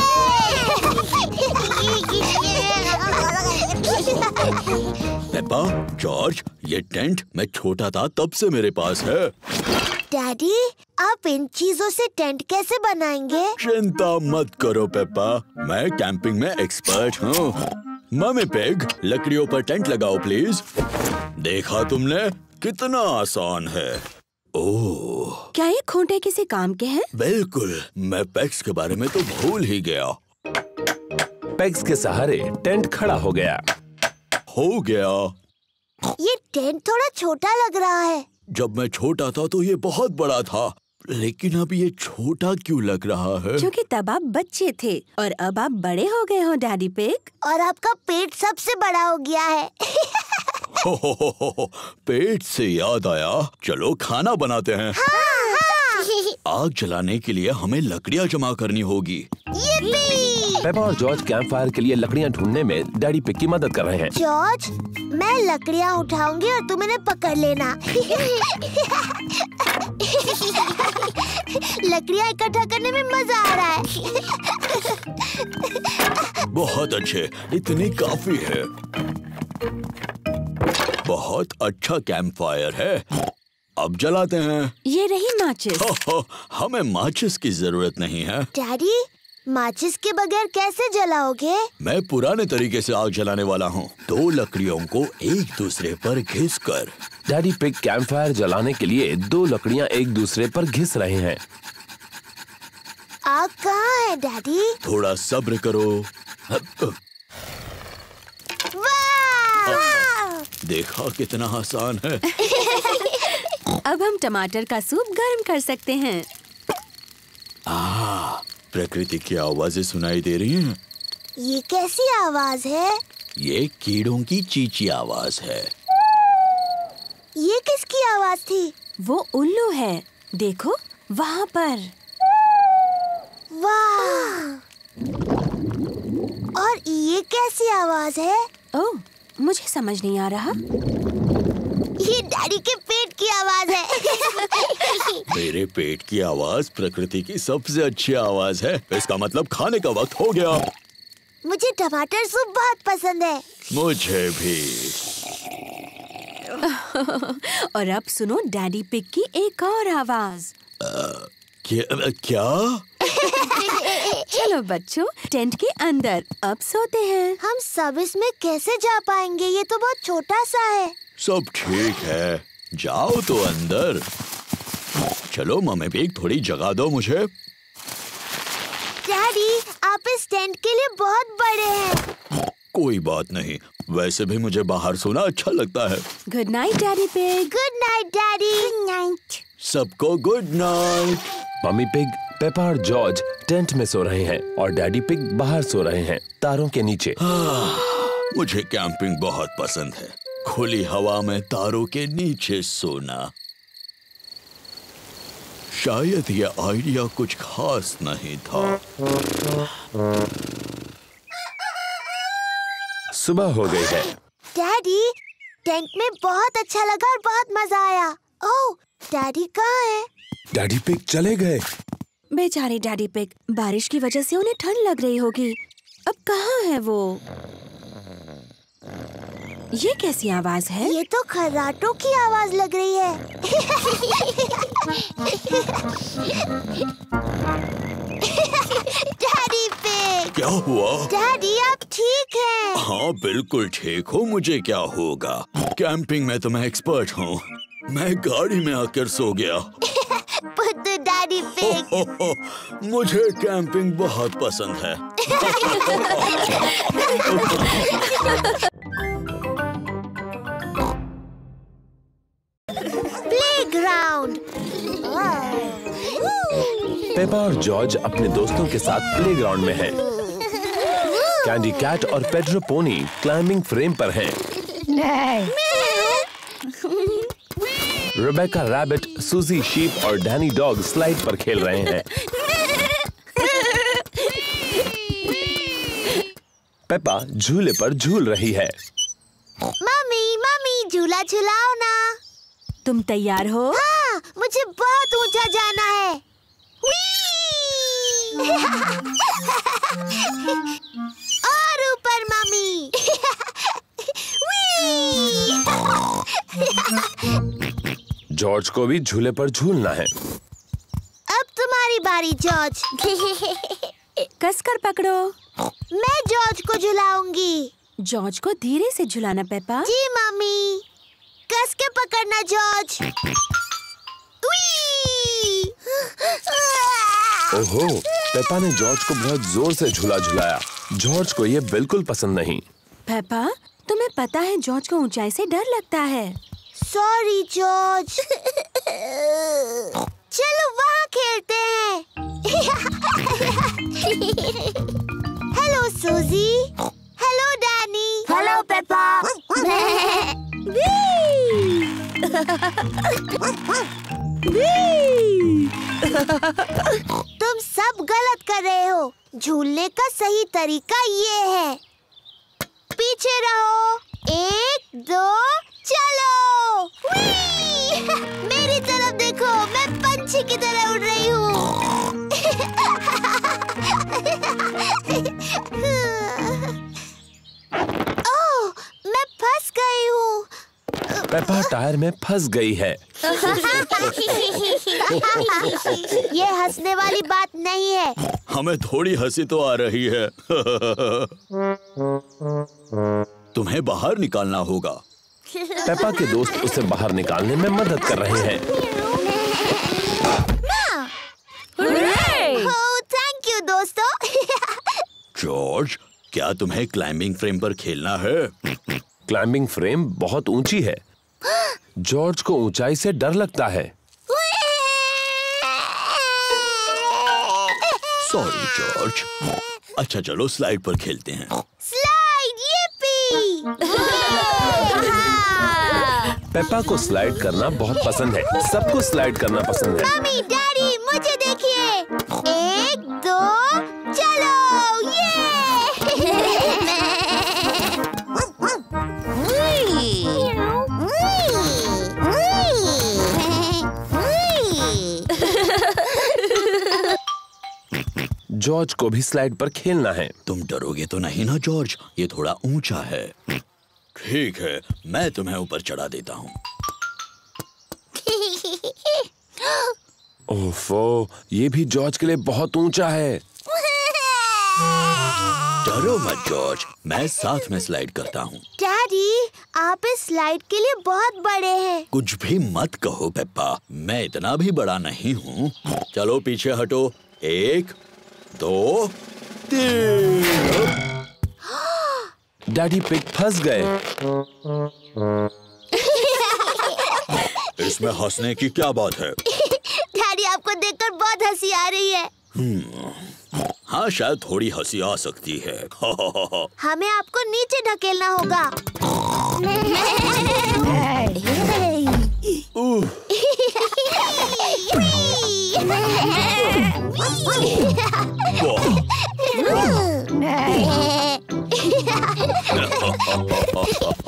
पेपा, जॉर्ज, ये टेंट मैं छोटा था तब से मेरे पास है।
डैडी, आप इन चीजों से टेंट कैसे बनाएंगे?
चिंता मत करो पेपा, मैं कैंपिंग में एक्सपर्ट हूँ। मम्मी पिग, लकड़ियों पर टेंट लगाओ प्लीज। देखा तुमने, कितना आसान है। ओह,
क्या ये खूंटे किसी काम के हैं?
बिल्कुल, मैं पेग्स के बारे में तो भूल ही गया।
पेग्स के सहारे टेंट खड़ा हो गया।
हो गया।
ये टेंट थोड़ा छोटा लग रहा है।
जब मैं छोटा था तो ये बहुत बड़ा था, लेकिन अब ये छोटा क्यों लग रहा है?
क्योंकि तब आप बच्चे थे और अब आप बड़े हो गए हो डैडी पिग।
और आपका पेट सबसे बड़ा हो गया है।
हो हो हो हो, पेट से याद आया, चलो खाना बनाते हैं।
हाँ, हाँ।
आग जलाने के लिए हमें लकड़ियाँ जमा करनी होगी।
पेपा और जॉर्ज कैंप फायर के लिए लकड़ियाँ ढूंढने में डैडी पिग की मदद कर रहे हैं।
जॉर्ज, मैं लकड़ियाँ उठाऊंगी और तुम इन्हें पकड़ लेना। लकड़ियाँ इकट्ठा करने में मजा आ रहा है।
बहुत अच्छे, इतनी काफी है। बहुत अच्छा कैंप फायर है। अब जलाते हैं।
ये रही माचिस।
हो, हो, हमें माचिस की जरूरत नहीं है।
डैडी, माचिस के बगैर कैसे जलाओगे?
मैं पुराने तरीके से आग जलाने वाला हूँ। दो लकड़ियों को एक दूसरे पर घिस कर।
डैडी पिग कैंप फायर जलाने के लिए दो लकड़ियाँ एक दूसरे पर घिस रहे हैं।
आग कहाँ है डैडी?
थोड़ा सब्र करो।
वाह!
देखा कितना आसान है।
अब हम टमाटर का सूप गर्म कर सकते हैं।
आ, प्रकृति की आवाजें सुनाई दे रही हैं।
ये कैसी आवाज है?
ये कीड़ों की चींची आवाज है।
ये किसकी आवाज थी?
वो उल्लू है, देखो वहाँ पर।
वाह! और ये कैसी आवाज है?
ओह, मुझे समझ नहीं आ रहा।
ये डैडी के पेट की आवाज है।
मेरे पेट की आवाज प्रकृति की सबसे अच्छी आवाज है। इसका मतलब खाने का वक्त हो गया।
मुझे टमाटर सूप बहुत पसंद है।
मुझे भी।
और अब सुनो डैडी पिग की एक और आवाज।
आ, क्या, क्या?
चलो बच्चों, टेंट के अंदर अब सोते हैं।
हम सब इसमें कैसे जा पाएंगे? ये तो बहुत छोटा सा है।
सब ठीक है, जाओ तो अंदर। चलो मम्मी पिग, थोड़ी जगह दो मुझे।
डैडी, आप इस टेंट के लिए बहुत बड़े हैं।
कोई बात नहीं, वैसे भी मुझे बाहर सोना अच्छा लगता है।
Good night Daddy Pig.
Good night daddy. Good night.
सबको good night.
Mummy Pig, Peppa और जॉर्ज टेंट में सो रहे हैं और डैडी पिग बाहर सो रहे हैं, तारों के नीचे।
मुझे कैंपिंग बहुत पसंद है, खुली हवा में तारों के नीचे सोना। शायद ये आइडिया कुछ खास नहीं था।
सुबह हो गई है।
डैडी, टेंट में बहुत अच्छा लगा और बहुत मजा आया। ओह, डैडी कहाँ है?
डैडी पिग चले गए।
बेचारे डैडी पिग, बारिश की वजह से उन्हें ठंड लग रही होगी। अब कहाँ है वो? ये कैसी आवाज है?
ये तो खर्राटों की आवाज लग रही है। Daddy Pig.
क्या हुआ?
डैडी, आप ठीक हैं?
हाँ बिल्कुल ठीक हूँ। मुझे क्या होगा? कैंपिंग में तो मैं एक्सपर्ट हूँ। मैं गाड़ी में आकर सो गया।
बुद्धू डैडी पिग।
हो, हो, हो, मुझे कैंपिंग बहुत पसंद है।
प्लेग्राउंड।
पेपा और जॉर्ज अपने दोस्तों के साथ प्लेग्राउंड में हैं। कैंडी कैट और पेड्रो पोनी क्लाइंबिंग फ्रेम पर हैं। रेबेका रैबिट, सूजी शीप और डैनी डॉग स्लाइड पर खेल रहे हैं। पेपा झूले पर झूल रही है।
मम्मी, मम्मी, झूला झुलाओ ना।
तुम तैयार हो?
हाँ, मुझे बहुत ऊंचा जाना है। और ऊपर मम्मी।
जॉर्ज को भी झूले पर झूलना है।
अब तुम्हारी बारी जॉर्ज।
कसकर पकड़ो।
मैं जॉर्ज को झुलाऊंगी।
जॉर्ज को धीरे से झुलाना पेपा।
जी मम्मी। कस के पकड़ना जॉर्ज।
ओहो, पेपा ने जॉर्ज को बहुत जोर से झूला झुलाया। जॉर्ज को ये बिल्कुल पसंद नहीं।
पेपा, तुम्हें पता है जॉर्ज को ऊंचाई से डर लगता है।
Sorry George. चलो वहाँ खेलते हैं। Hello Suzy. Hello Danny. Hello Peppa. तुम सब गलत कर रहे हो। झूलने का सही तरीका ये है। पीछे रहो। एक, दो, चलो। मेरी तरफ देखो, मैं पंछी की तरह उड़ रही हूँ। ओह, मैं फंस गई हूँ।
पेपा टायर में फंस गई है।
ये हंसने वाली बात नहीं है।
हमें थोड़ी हंसी तो आ रही है। तुम्हें बाहर निकालना होगा।
पेपा के दोस्त उसे बाहर निकालने में मदद कर रहे हैं।
ओह, थैंक यू दोस्तों।
जॉर्ज, क्या तुम्हें क्लाइंबिंग फ्रेम पर खेलना है?
क्लाइंबिंग फ्रेम बहुत ऊंची है। जॉर्ज को ऊंचाई से डर लगता है।
Sorry George. अच्छा चलो स्लाइड पर खेलते हैं।
Slide, yippee!
पेपा को स्लाइड करना बहुत पसंद है। सबको स्लाइड करना पसंद है।
मम्मी, डैडी, मुझे देखिए। एक, दो, चलो।
जॉर्ज को भी स्लाइड पर खेलना है।
तुम डरोगे तो नहीं ना जॉर्ज? ये थोड़ा ऊंचा है। ठीक है, मैं तुम्हें ऊपर चढ़ा देता हूँ।
ओफो, ये भी जॉर्ज के लिए बहुत ऊंचा है।
डरो मत जॉर्ज, मैं साथ में स्लाइड करता हूँ।
डैडी, आप इस स्लाइड के लिए बहुत बड़े हैं।
कुछ भी मत कहो पेप्पा, मैं इतना भी बड़ा नहीं हूँ। चलो पीछे हटो। एक, दो, तीन।
डैडी पिग फंस गए।
इसमें हंसने की क्या बात है?
डैडी, आपको देखकर बहुत हंसी आ रही है।
हाँ, शायद थोड़ी हंसी आ सकती है।
हमें आपको नीचे ढकेलना होगा।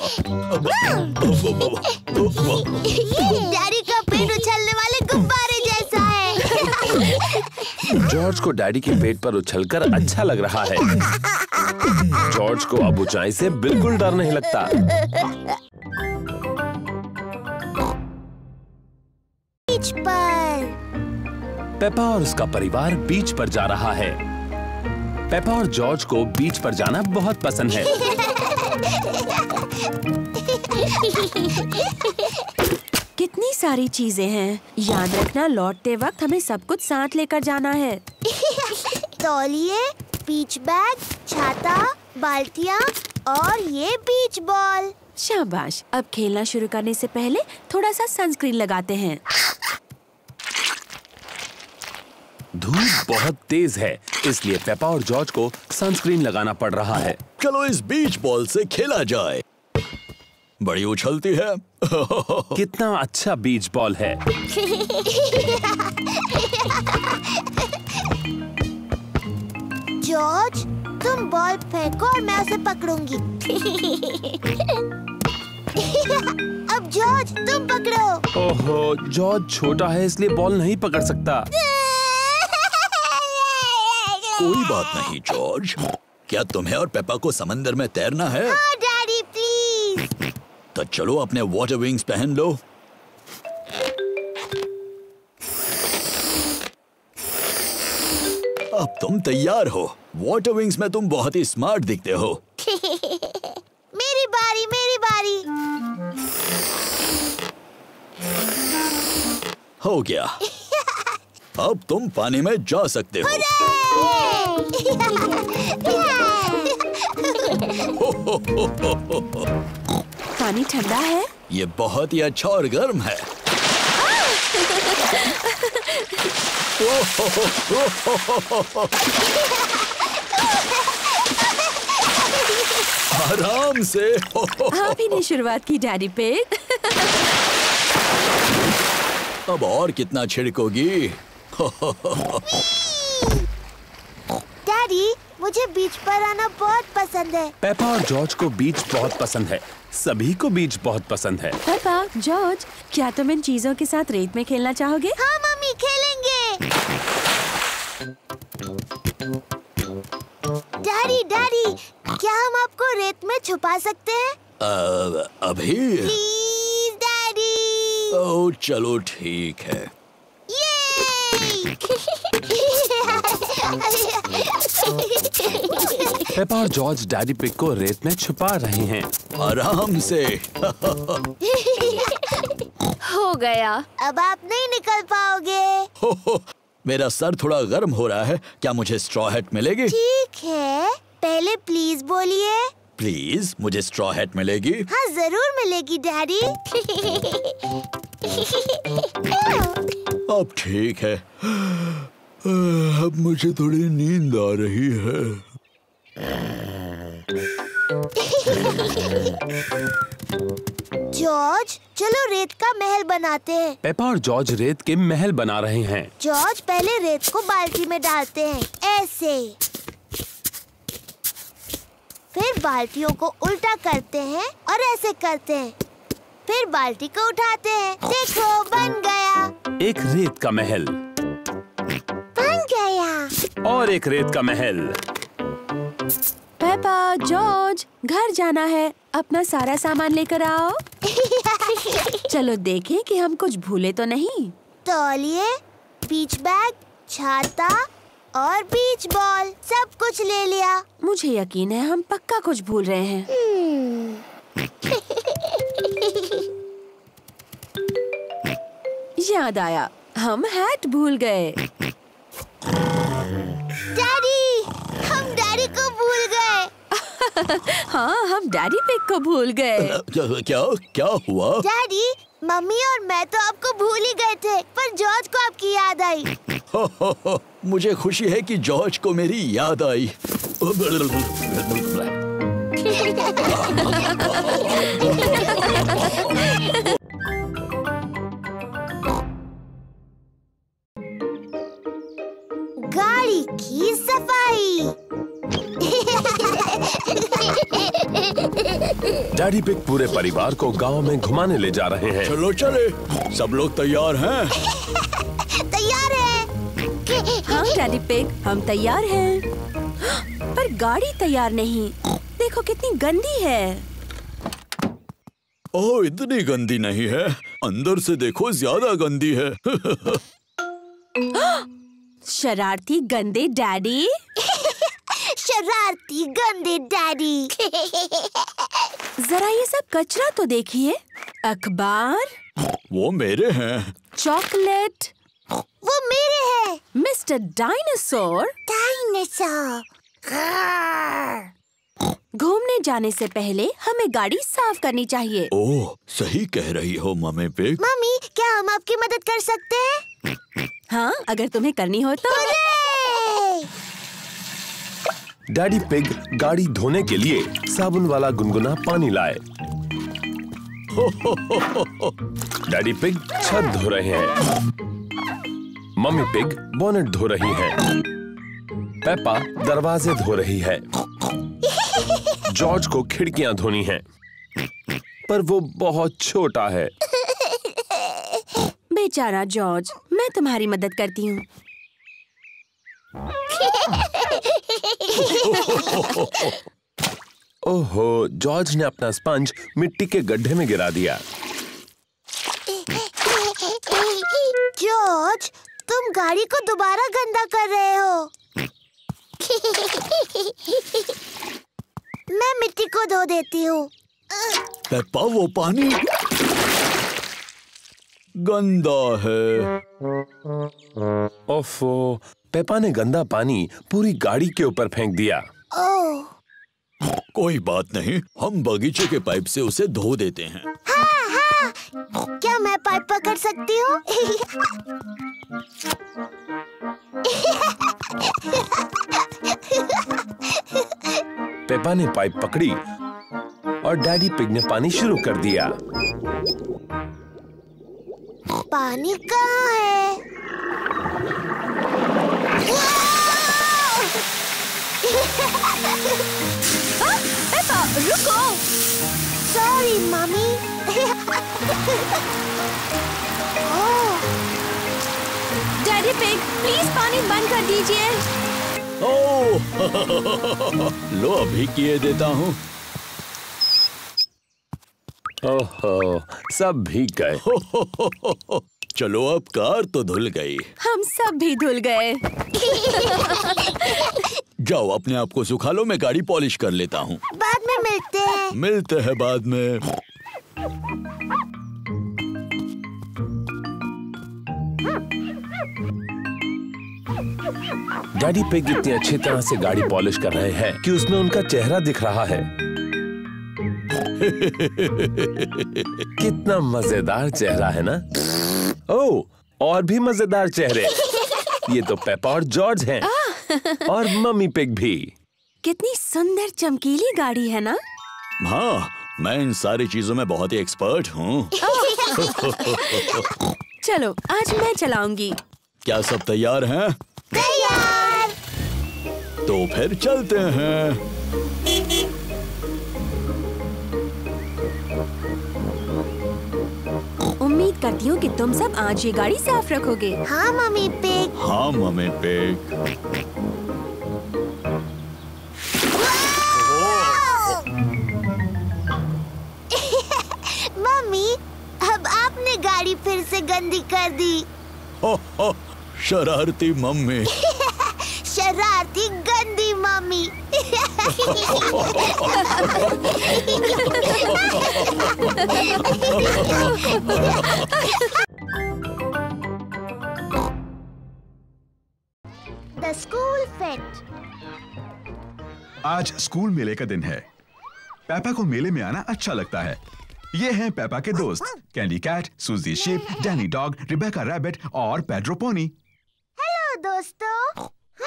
डैडी का पेट उछलने वाले गुब्बारे जैसा है।
जॉर्ज को डैडी के पेट पर उछलकर अच्छा लग रहा है। जॉर्ज को अब ऊंचाई से बिल्कुल डर नहीं लगता।
बीच पर
पेपा और उसका परिवार बीच पर जा रहा है। पेपा और जॉर्ज को बीच पर जाना बहुत पसंद है।
कितनी सारी चीजें हैं। याद रखना, लौटते वक्त हमें सब कुछ साथ लेकर जाना है।
तौलिए, बीच बैग, छाता, बाल्टियाँ और ये बीच बॉल।
शाबाश। अब खेलना शुरू करने से पहले थोड़ा सा सनस्क्रीन लगाते हैं।
धूप बहुत तेज है, इसलिए पेपा और जॉर्ज को सनस्क्रीन लगाना पड़ रहा है।
चलो इस बीच बॉल से खेला जाए। बड़ी उछलती है।
कितना अच्छा बीच बॉल है।
जॉर्ज, तुम बॉल फेंको और मैं उसे पकड़ूंगी। अब जॉर्ज, तुम पकड़ो।
ओहो, जॉर्ज छोटा है इसलिए बॉल नहीं पकड़ सकता।
कोई बात नहीं जॉर्ज। क्या तुम्हें और पेपा को समंदर में तैरना है?
हाँ डैडी, प्लीज।
तो चलो अपने वाटर विंग्स पहन लो। अब तुम तैयार हो। वाटर विंग्स में तुम बहुत ही स्मार्ट दिखते हो।
मेरी बारी, मेरी बारी।
हो गया। अब तुम पानी में जा सकते हो।
पानी ठंडा है।
ये बहुत ही अच्छा और गर्म है। आराम से।
आप ही ने शुरुआत की डैडी पिग।
अब और कितना छिड़कोगी?
डैडी, मुझे बीच पर आना बहुत पसंद है।
पेपा और जॉर्ज को बीच बहुत पसंद है। सभी को बीच बहुत पसंद है।
पेपा, जॉर्ज, क्या तुम इन चीजों के साथ रेत में खेलना चाहोगे?
हाँ मम्मी, खेलेंगे। डैडी, डैडी, क्या हम आपको रेत में छुपा सकते हैं?
आ, अभी?
Please daddy.
ओह, चलो ठीक है।
पेपा और जॉर्ज डैडी पिग को रेत में छुपा रहे हैं।
आराम से।
हो गया।
अब आप नहीं निकल पाओगे।
हो, हो, मेरा सर थोड़ा गर्म हो रहा है। क्या मुझे स्ट्रॉ हैट मिलेगी?
ठीक है, पहले प्लीज बोलिए।
प्लीज, मुझे स्ट्रॉ हैट मिलेगी?
हाँ जरूर मिलेगी डैडी।
अब ठीक है। अब मुझे थोड़ी नींद आ रही है।
जॉर्ज, चलो रेत का महल बनाते हैं।
पेपा और जॉर्ज रेत के महल बना रहे हैं।
जॉर्ज, पहले रेत को बाल्टी में डालते हैं, ऐसे। फिर बाल्टियों को उल्टा करते हैं और ऐसे करते हैं। फिर बाल्टी को उठाते हैं। देखो, बन गया।
एक रेत का महल।
बन गया।
और एक रेत का महल।
पेपा, जॉर्ज, घर जाना है। अपना सारा सामान लेकर आओ। चलो देखें कि हम कुछ भूले तो नहीं।
तौलिए, बीच बैग, छाता और बीच बॉल, सब कुछ ले लिया।
मुझे यकीन है हम पक्का कुछ भूल रहे हैं। याद आया, हम हैट भूल गए।
डैडी, हम डैडी को भूल गए।
हाँ, हम डैडी पिग को भूल गए।
क्या क्या क्या हुआ?
डैडी, मम्मी और मैं तो आपको भूल ही गए थे, पर जॉर्ज को आपकी याद आई।
हो, हो, हो, मुझे खुशी है कि जॉर्ज को मेरी याद आई।
गाड़ी की सफाई।
डैडी पिग पूरे परिवार को गांव में घुमाने ले जा रहे हैं।
चलो चले, सब लोग तैयार हैं?
तैयार है।
हाँ डैडी पिग, हम तैयार हैं। पर गाड़ी तैयार नहीं। देखो कितनी गंदी है।
ओह, इतनी गंदी नहीं है, अंदर से देखो ज्यादा गंदी है।
शरारती गंदे डैडी।
शरारती गंदे डैडी।
जरा ये सब कचरा तो देखिए। अखबार,
वो मेरे हैं।
चॉकलेट,
वो मेरे हैं।
Mister dinosaur.
डायनासोर।
घूमने जाने से पहले हमें गाड़ी साफ करनी चाहिए।
ओह, सही कह रही हो मम्मी पिग।
मम्मी, क्या हम आपकी मदद कर सकते हैं?
हाँ, अगर तुम्हें करनी हो तो।
डैडी पिग गाड़ी धोने के लिए साबुन वाला गुनगुना पानी लाए। डैडी पिग छत धो रहे हैं। मम्मी पिग बोनेट धो रही है। पेपा दरवाजे धो रही है। जॉर्ज को खिड़कियां धोनी हैं, पर वो बहुत छोटा है।
बेचारा जॉर्ज, मैं तुम्हारी मदद करती हूँ।
ओहो, जॉर्ज ने अपना स्पंज मिट्टी के गड्ढे में गिरा दिया।
जॉर्ज, तुम गाड़ी को दोबारा गंदा कर रहे हो। मैं मिट्टी को धो देती हूँ।
पेप्पा, वो पानी गंदा है।
ओफो, पेपा ने गंदा पानी पूरी गाड़ी के ऊपर फेंक दिया।
ओह,
कोई बात नहीं, हम बगीचे के पाइप से उसे धो देते हैं।
हाँ हाँ, क्या मैं पाइप पकड़ सकती हूँ?
पेपा ने पाइप पकड़ी और डैडी पिग ने पानी शुरू कर दिया।
पानी कहाँ है?
पेपा, रुको।
Sorry mummy.
Daddy Pig, please पानी बंद कर दीजिए।
ओह, लो अभी किए देता हूँ।
ओहो, सब भीग गए।
चलो, अब कार तो धुल गई।
हम सब भी धुल गए।
जाओ, अपने आप को सुखा लो, मैं गाड़ी पॉलिश कर लेता हूँ।
बाद में मिलते हैं।
मिलते हैं बाद में।
डैडी पिग इतनी अच्छी तरह से गाड़ी पॉलिश कर रहे हैं कि उसमें उनका चेहरा दिख रहा है। कितना मजेदार चेहरा है ना? ओह, और भी मजेदार चेहरे। ये तो पेपा और जॉर्ज हैं। और मम्मी पिग भी।
कितनी सुंदर चमकीली गाड़ी है ना?
हाँ, मैं इन सारी चीजों में बहुत ही एक्सपर्ट हूँ।
चलो, आज मैं चलाऊंगी।
क्या सब तैयार हैं?
तैयार।
तो फिर चलते हैं।
उम्मीद करती हूँ कि तुम सब आज ये गाड़ी साफ रखोगे।
हाँ मम्मी पिग।
हाँ मम्मी पिग।
मम्मी, अब आपने गाड़ी फिर से गंदी कर दी।
हो, हो, शरारती मम्मी।
शरारती गंदी मम्मी। The school fete.
आज स्कूल मेले का दिन है। पेपा को मेले में आना अच्छा लगता है। ये हैं पेपा के दोस्त, Candy Cat, Suzy Sheep, Danny Dog, Rebecca Rabbit और पेड्रो पोनी।
हेलो दोस्तों।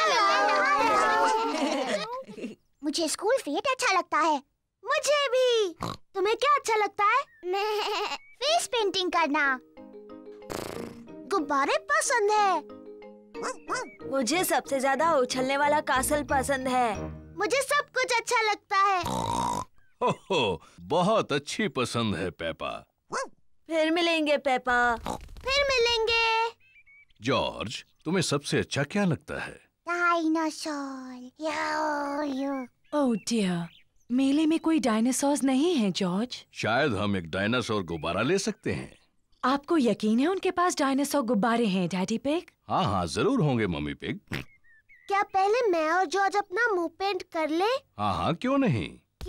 मुझे स्कूल फेट अच्छा लगता है। मुझे भी। तुम्हें क्या अच्छा लगता है? फेस पेंटिंग करना। गुब्बारे पसंद है।
मुझे सबसे ज्यादा उछलने वाला कासल पसंद है।
मुझे सब कुछ अच्छा लगता है।
हो हो, बहुत अच्छी पसंद है पेपा।
फिर मिलेंगे पेपा।
फिर मिलेंगे।
जॉर्ज, तुम्हें सबसे अच्छा क्या लगता है?
डायनासोर।
ओह डियर, मेले में कोई डायनासोर्स नहीं है जॉर्ज।
शायद हम एक डायनासोर गुब्बारा ले सकते हैं।
आपको यकीन है उनके पास डायनासोर गुब्बारे हैं डैडी पिग?
हाँ हाँ जरूर होंगे मम्मी पिग।
क्या पहले मैं और जॉर्ज अपना मुंह पेंट कर ले?
हाँ हाँ क्यों नहीं।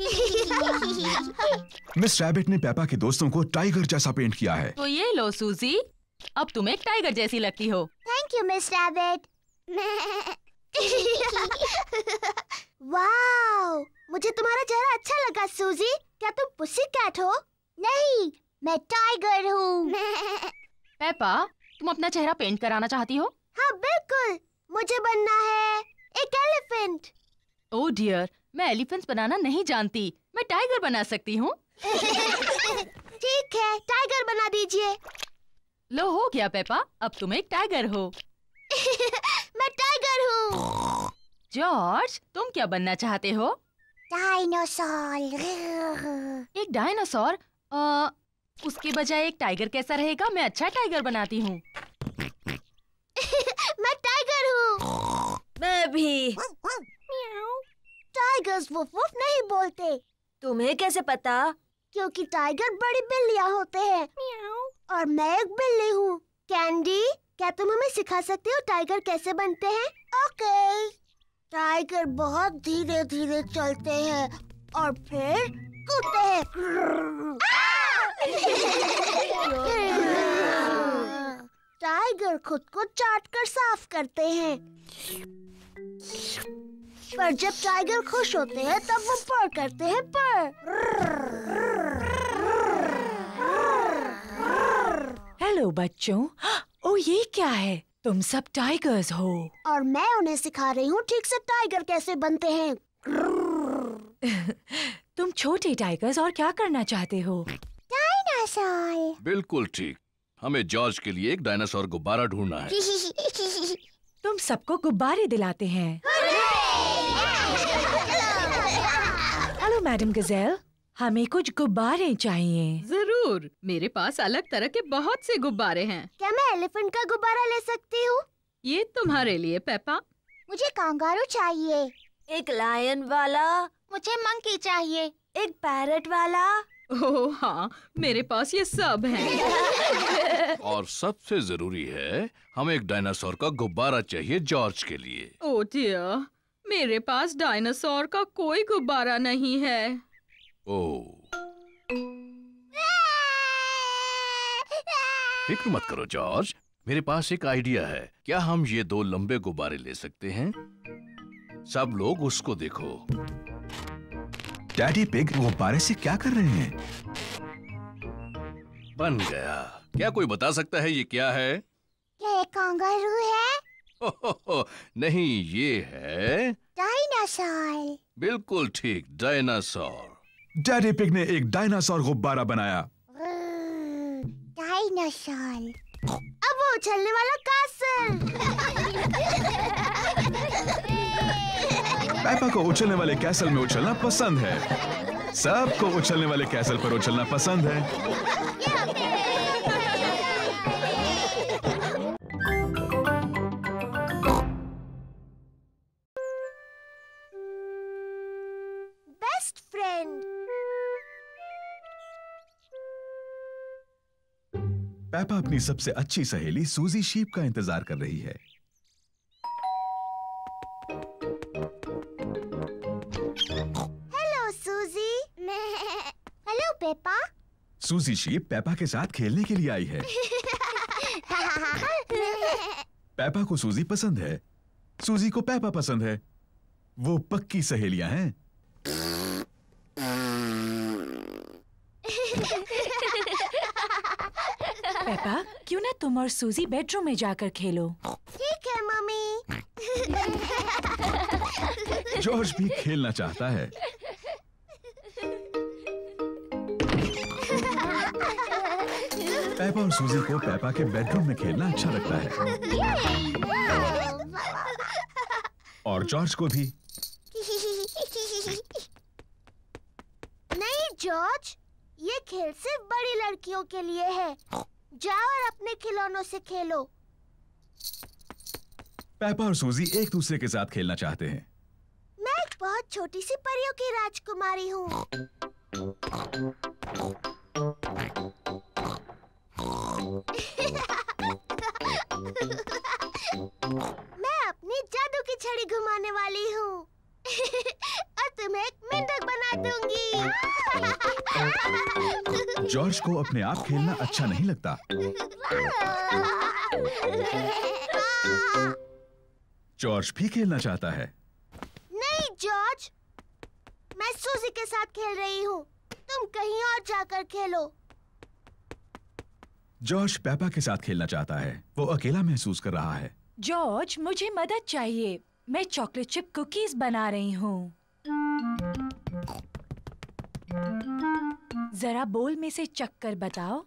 मिस रैबिट ने पेपा के दोस्तों को टाइगर जैसा पेंट किया है।
तो ये लो सूजी, अब तुम एक टाइगर जैसी लगती हो।
Thank you miss Rabbit. Wow, मुझे तुम्हारा चेहरा अच्छा लगा सूजी। क्या तुम पुसी कैट हो? नहीं, मैं टाइगर हूँ।
पेपा, तुम अपना चेहरा पेंट कराना चाहती हो?
हाँ बिल्कुल, मुझे बनना है एक एलिफेंट।
ओह डियर, मैं एलिफेंट्स बनाना नहीं जानती। मैं टाइगर बना सकती हूँ।
ठीक है, टाइगर बना दीजिए।
लो हो गया पेपा, अब तुम एक टाइगर हो।
मैं टाइगर हूँ।
जॉर्ज, तुम क्या बनना चाहते हो?
डायनासोर।
एक डायनासोर? आ, उसके बजाय एक टाइगर कैसा रहेगा? मैं अच्छा टाइगर बनाती हूँ।
मैं टाइगर हूँ।
मैं भी।
टाइगर्स वुफ वुफ नहीं बोलते।
तुम्हें कैसे पता?
क्योंकि टाइगर बड़ी बिल्लियाँ होते हैं और मैं एक बिल्ली हूँ। कैंडी, क्या तुम हमें सिखा सकते हो टाइगर कैसे बनते हैं? ओके। टाइगर बहुत धीरे धीरे चलते हैं और फिर कूदते हैं। टाइगर खुद को चाट कर साफ करते हैं, पर जब टाइगर खुश होते हैं तब वो पर करते हैं पर।
हेलो बच्चों। ओह ये क्या है? तुम सब टाइगर्स हो।
और मैं उन्हें सिखा रही हूँ ठीक से टाइगर कैसे बनते हैं।
तुम छोटे टाइगर्स और क्या करना चाहते हो?
डायनासोर।
बिल्कुल ठीक, हमें जॉर्ज के लिए एक डायनासोर गुब्बारा ढूंढना है।
तुम सबको गुब्बारे दिलाते हैं। हेलो मैडम गजेल, हमें कुछ गुब्बारे चाहिए।
जरूर, मेरे पास अलग तरह के बहुत से गुब्बारे हैं।
क्या मैं एलिफेंट का गुब्बारा ले सकती हूँ?
ये तुम्हारे लिए पेपा।
मुझे कांगारू चाहिए।
एक लायन वाला।
मुझे मंकी चाहिए।
एक पैरट वाला।
ओह हाँ, मेरे पास ये सब हैं।
और सबसे जरूरी है, हमें एक डायनासोर का गुब्बारा चाहिए जॉर्ज के लिए।
ओह डियर, मेरे पास डायनासोर का कोई गुब्बारा नहीं है।
ओह, फिक्र मत करो जॉर्ज, मेरे पास एक आइडिया है। क्या हम ये दो लंबे गुब्बारे ले सकते हैं? सब लोग उसको देखो।
डैडी पिग गुब्बारे से क्या कर रहे हैं?
बन गया। क्या कोई बता सकता है ये क्या है?
क्या ये कांगारू है?
हो, हो, हो, नहीं, ये है
डायनासोर।
बिल्कुल ठीक, डायनासोर।
डैडी पिग ने एक डायनासोर गुब्बारा बनाया।
डायनासोर। अब वो उछलने वाला कासल।
पेपा को उछलने वाले कैसल में उछलना पसंद है। सबको उछलने वाले कैसल पर उछलना पसंद है।
Best friend.
पेपा अपनी सबसे अच्छी सहेली सूजी शीप का इंतजार कर रही है।
Hello Suzy. Hello Peppa.
Suzy Sheep Peppa के साथ खेलने के लिए आई है। पेपा को सूजी पसंद है, सूजी को पेपा पसंद है। वो पक्की सहेलियां हैं।
पेपा, क्यों ना तुम और सूजी बेडरूम में जाकर खेलो?
ठीक है मम्मी।
जॉर्ज भी खेलना चाहता है। पेपा और सूजी को पेपा के बेडरूम में खेलना अच्छा लगता है, और जॉर्ज को भी।
नहीं जॉर्ज, ये खेल सिर्फ बड़ी लड़कियों के लिए है। जाओ और अपने खिलौनों से खेलो।
पेपा और सूजी एक दूसरे के साथ खेलना चाहते हैं।
मैं एक बहुत छोटी सी परियों की राजकुमारी हूँ। मैं अपनी जादू की छड़ी घुमाने वाली हूँ और तुम्हें एक मेंढक बना दूंगी।
जॉर्ज को अपने आप खेलना अच्छा नहीं लगता। जॉर्ज भी खेलना चाहता है।
नहीं जॉर्ज, मैं सूजी के साथ खेल रही हूँ। तुम कहीं और जाकर खेलो।
जॉर्ज पेपा के साथ खेलना चाहता है। वो अकेला महसूस कर रहा है।
जॉर्ज, मुझे मदद चाहिए। मैं चॉकलेट चिप कुकीज बना रही हूँ। जरा बोल में से चक्कर बताओ।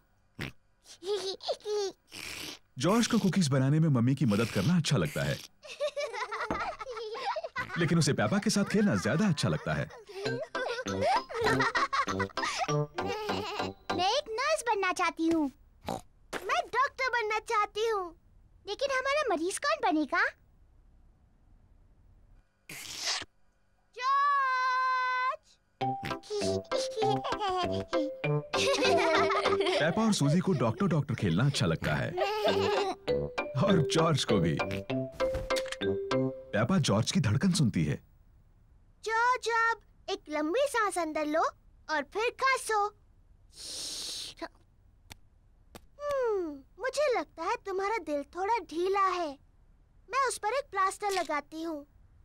जॉर्ज को कुकीज बनाने में मम्मी की मदद करना अच्छा लगता है, लेकिन उसे पेपा के साथ खेलना ज्यादा अच्छा लगता है।
मैं एक नर्स बनना चाहती हूँ। मैं डॉक्टर बनना चाहती हूँ। लेकिन हमारा मरीज कौन बनेगा?
पेपा और सूजी को डॉक्टर डॉक्टर खेलना अच्छा लगता है, और जॉर्ज को भी। पेपा जॉर्ज की धड़कन सुनती है।
जॉर्ज, अब एक लंबी सांस अंदर लो और फिर खांसो। हम्म, मुझे लगता है तुम्हारा दिल थोड़ा ढीला है। मैं उस पर एक प्लास्टर लगाती हूँ।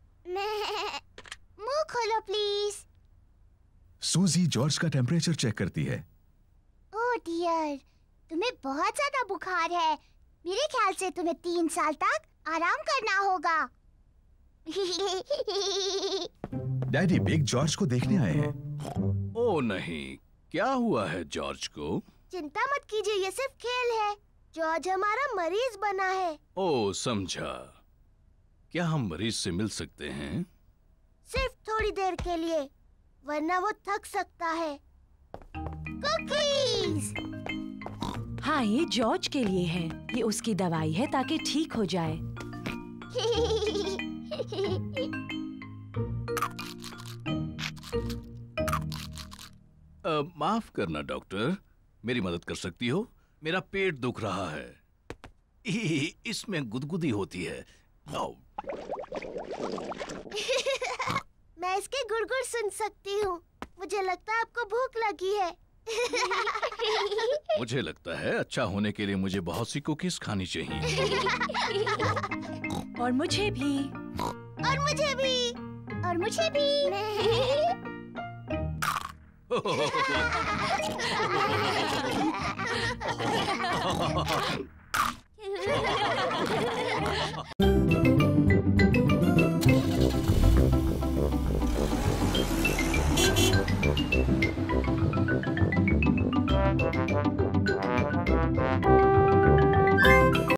मुंह खोलो प्लीज।
सूजी जॉर्ज का टेम्परेचर चेक करती है।
ओह डियर, तुम्हें बहुत ज्यादा बुखार है। मेरे ख्याल से तुम्हें तीन साल तक आराम करना होगा।
डैडी बिग जॉर्ज को देखने आए हैं।
ओह नहीं, क्या हुआ है जॉर्ज को?
चिंता मत कीजिए, ये सिर्फ खेल है। जॉर्ज हमारा मरीज बना है।
ओह समझा। क्या हम मरीज से मिल सकते हैं?
सिर्फ थोड़ी देर के लिए, वरना वो थक सकता है। कुकीज!
हाँ, ये जॉर्ज के लिए है। ये उसकी दवाई है ताकि ठीक हो जाए।
आ, माफ करना डॉक्टर, मेरी मदद कर सकती हो? मेरा पेट दुख रहा है। इ- इसमें गुदगुदी होती है। आओ।
मैं इसके गुड़गुड़ सुन सकती हूँ। मुझे लगता है आपको भूख लगी है।
मुझे लगता है अच्छा होने के लिए मुझे बहुत सी कुकीज खानी चाहिए।
और मुझे भी।
और मुझे भी। और मुझे भी।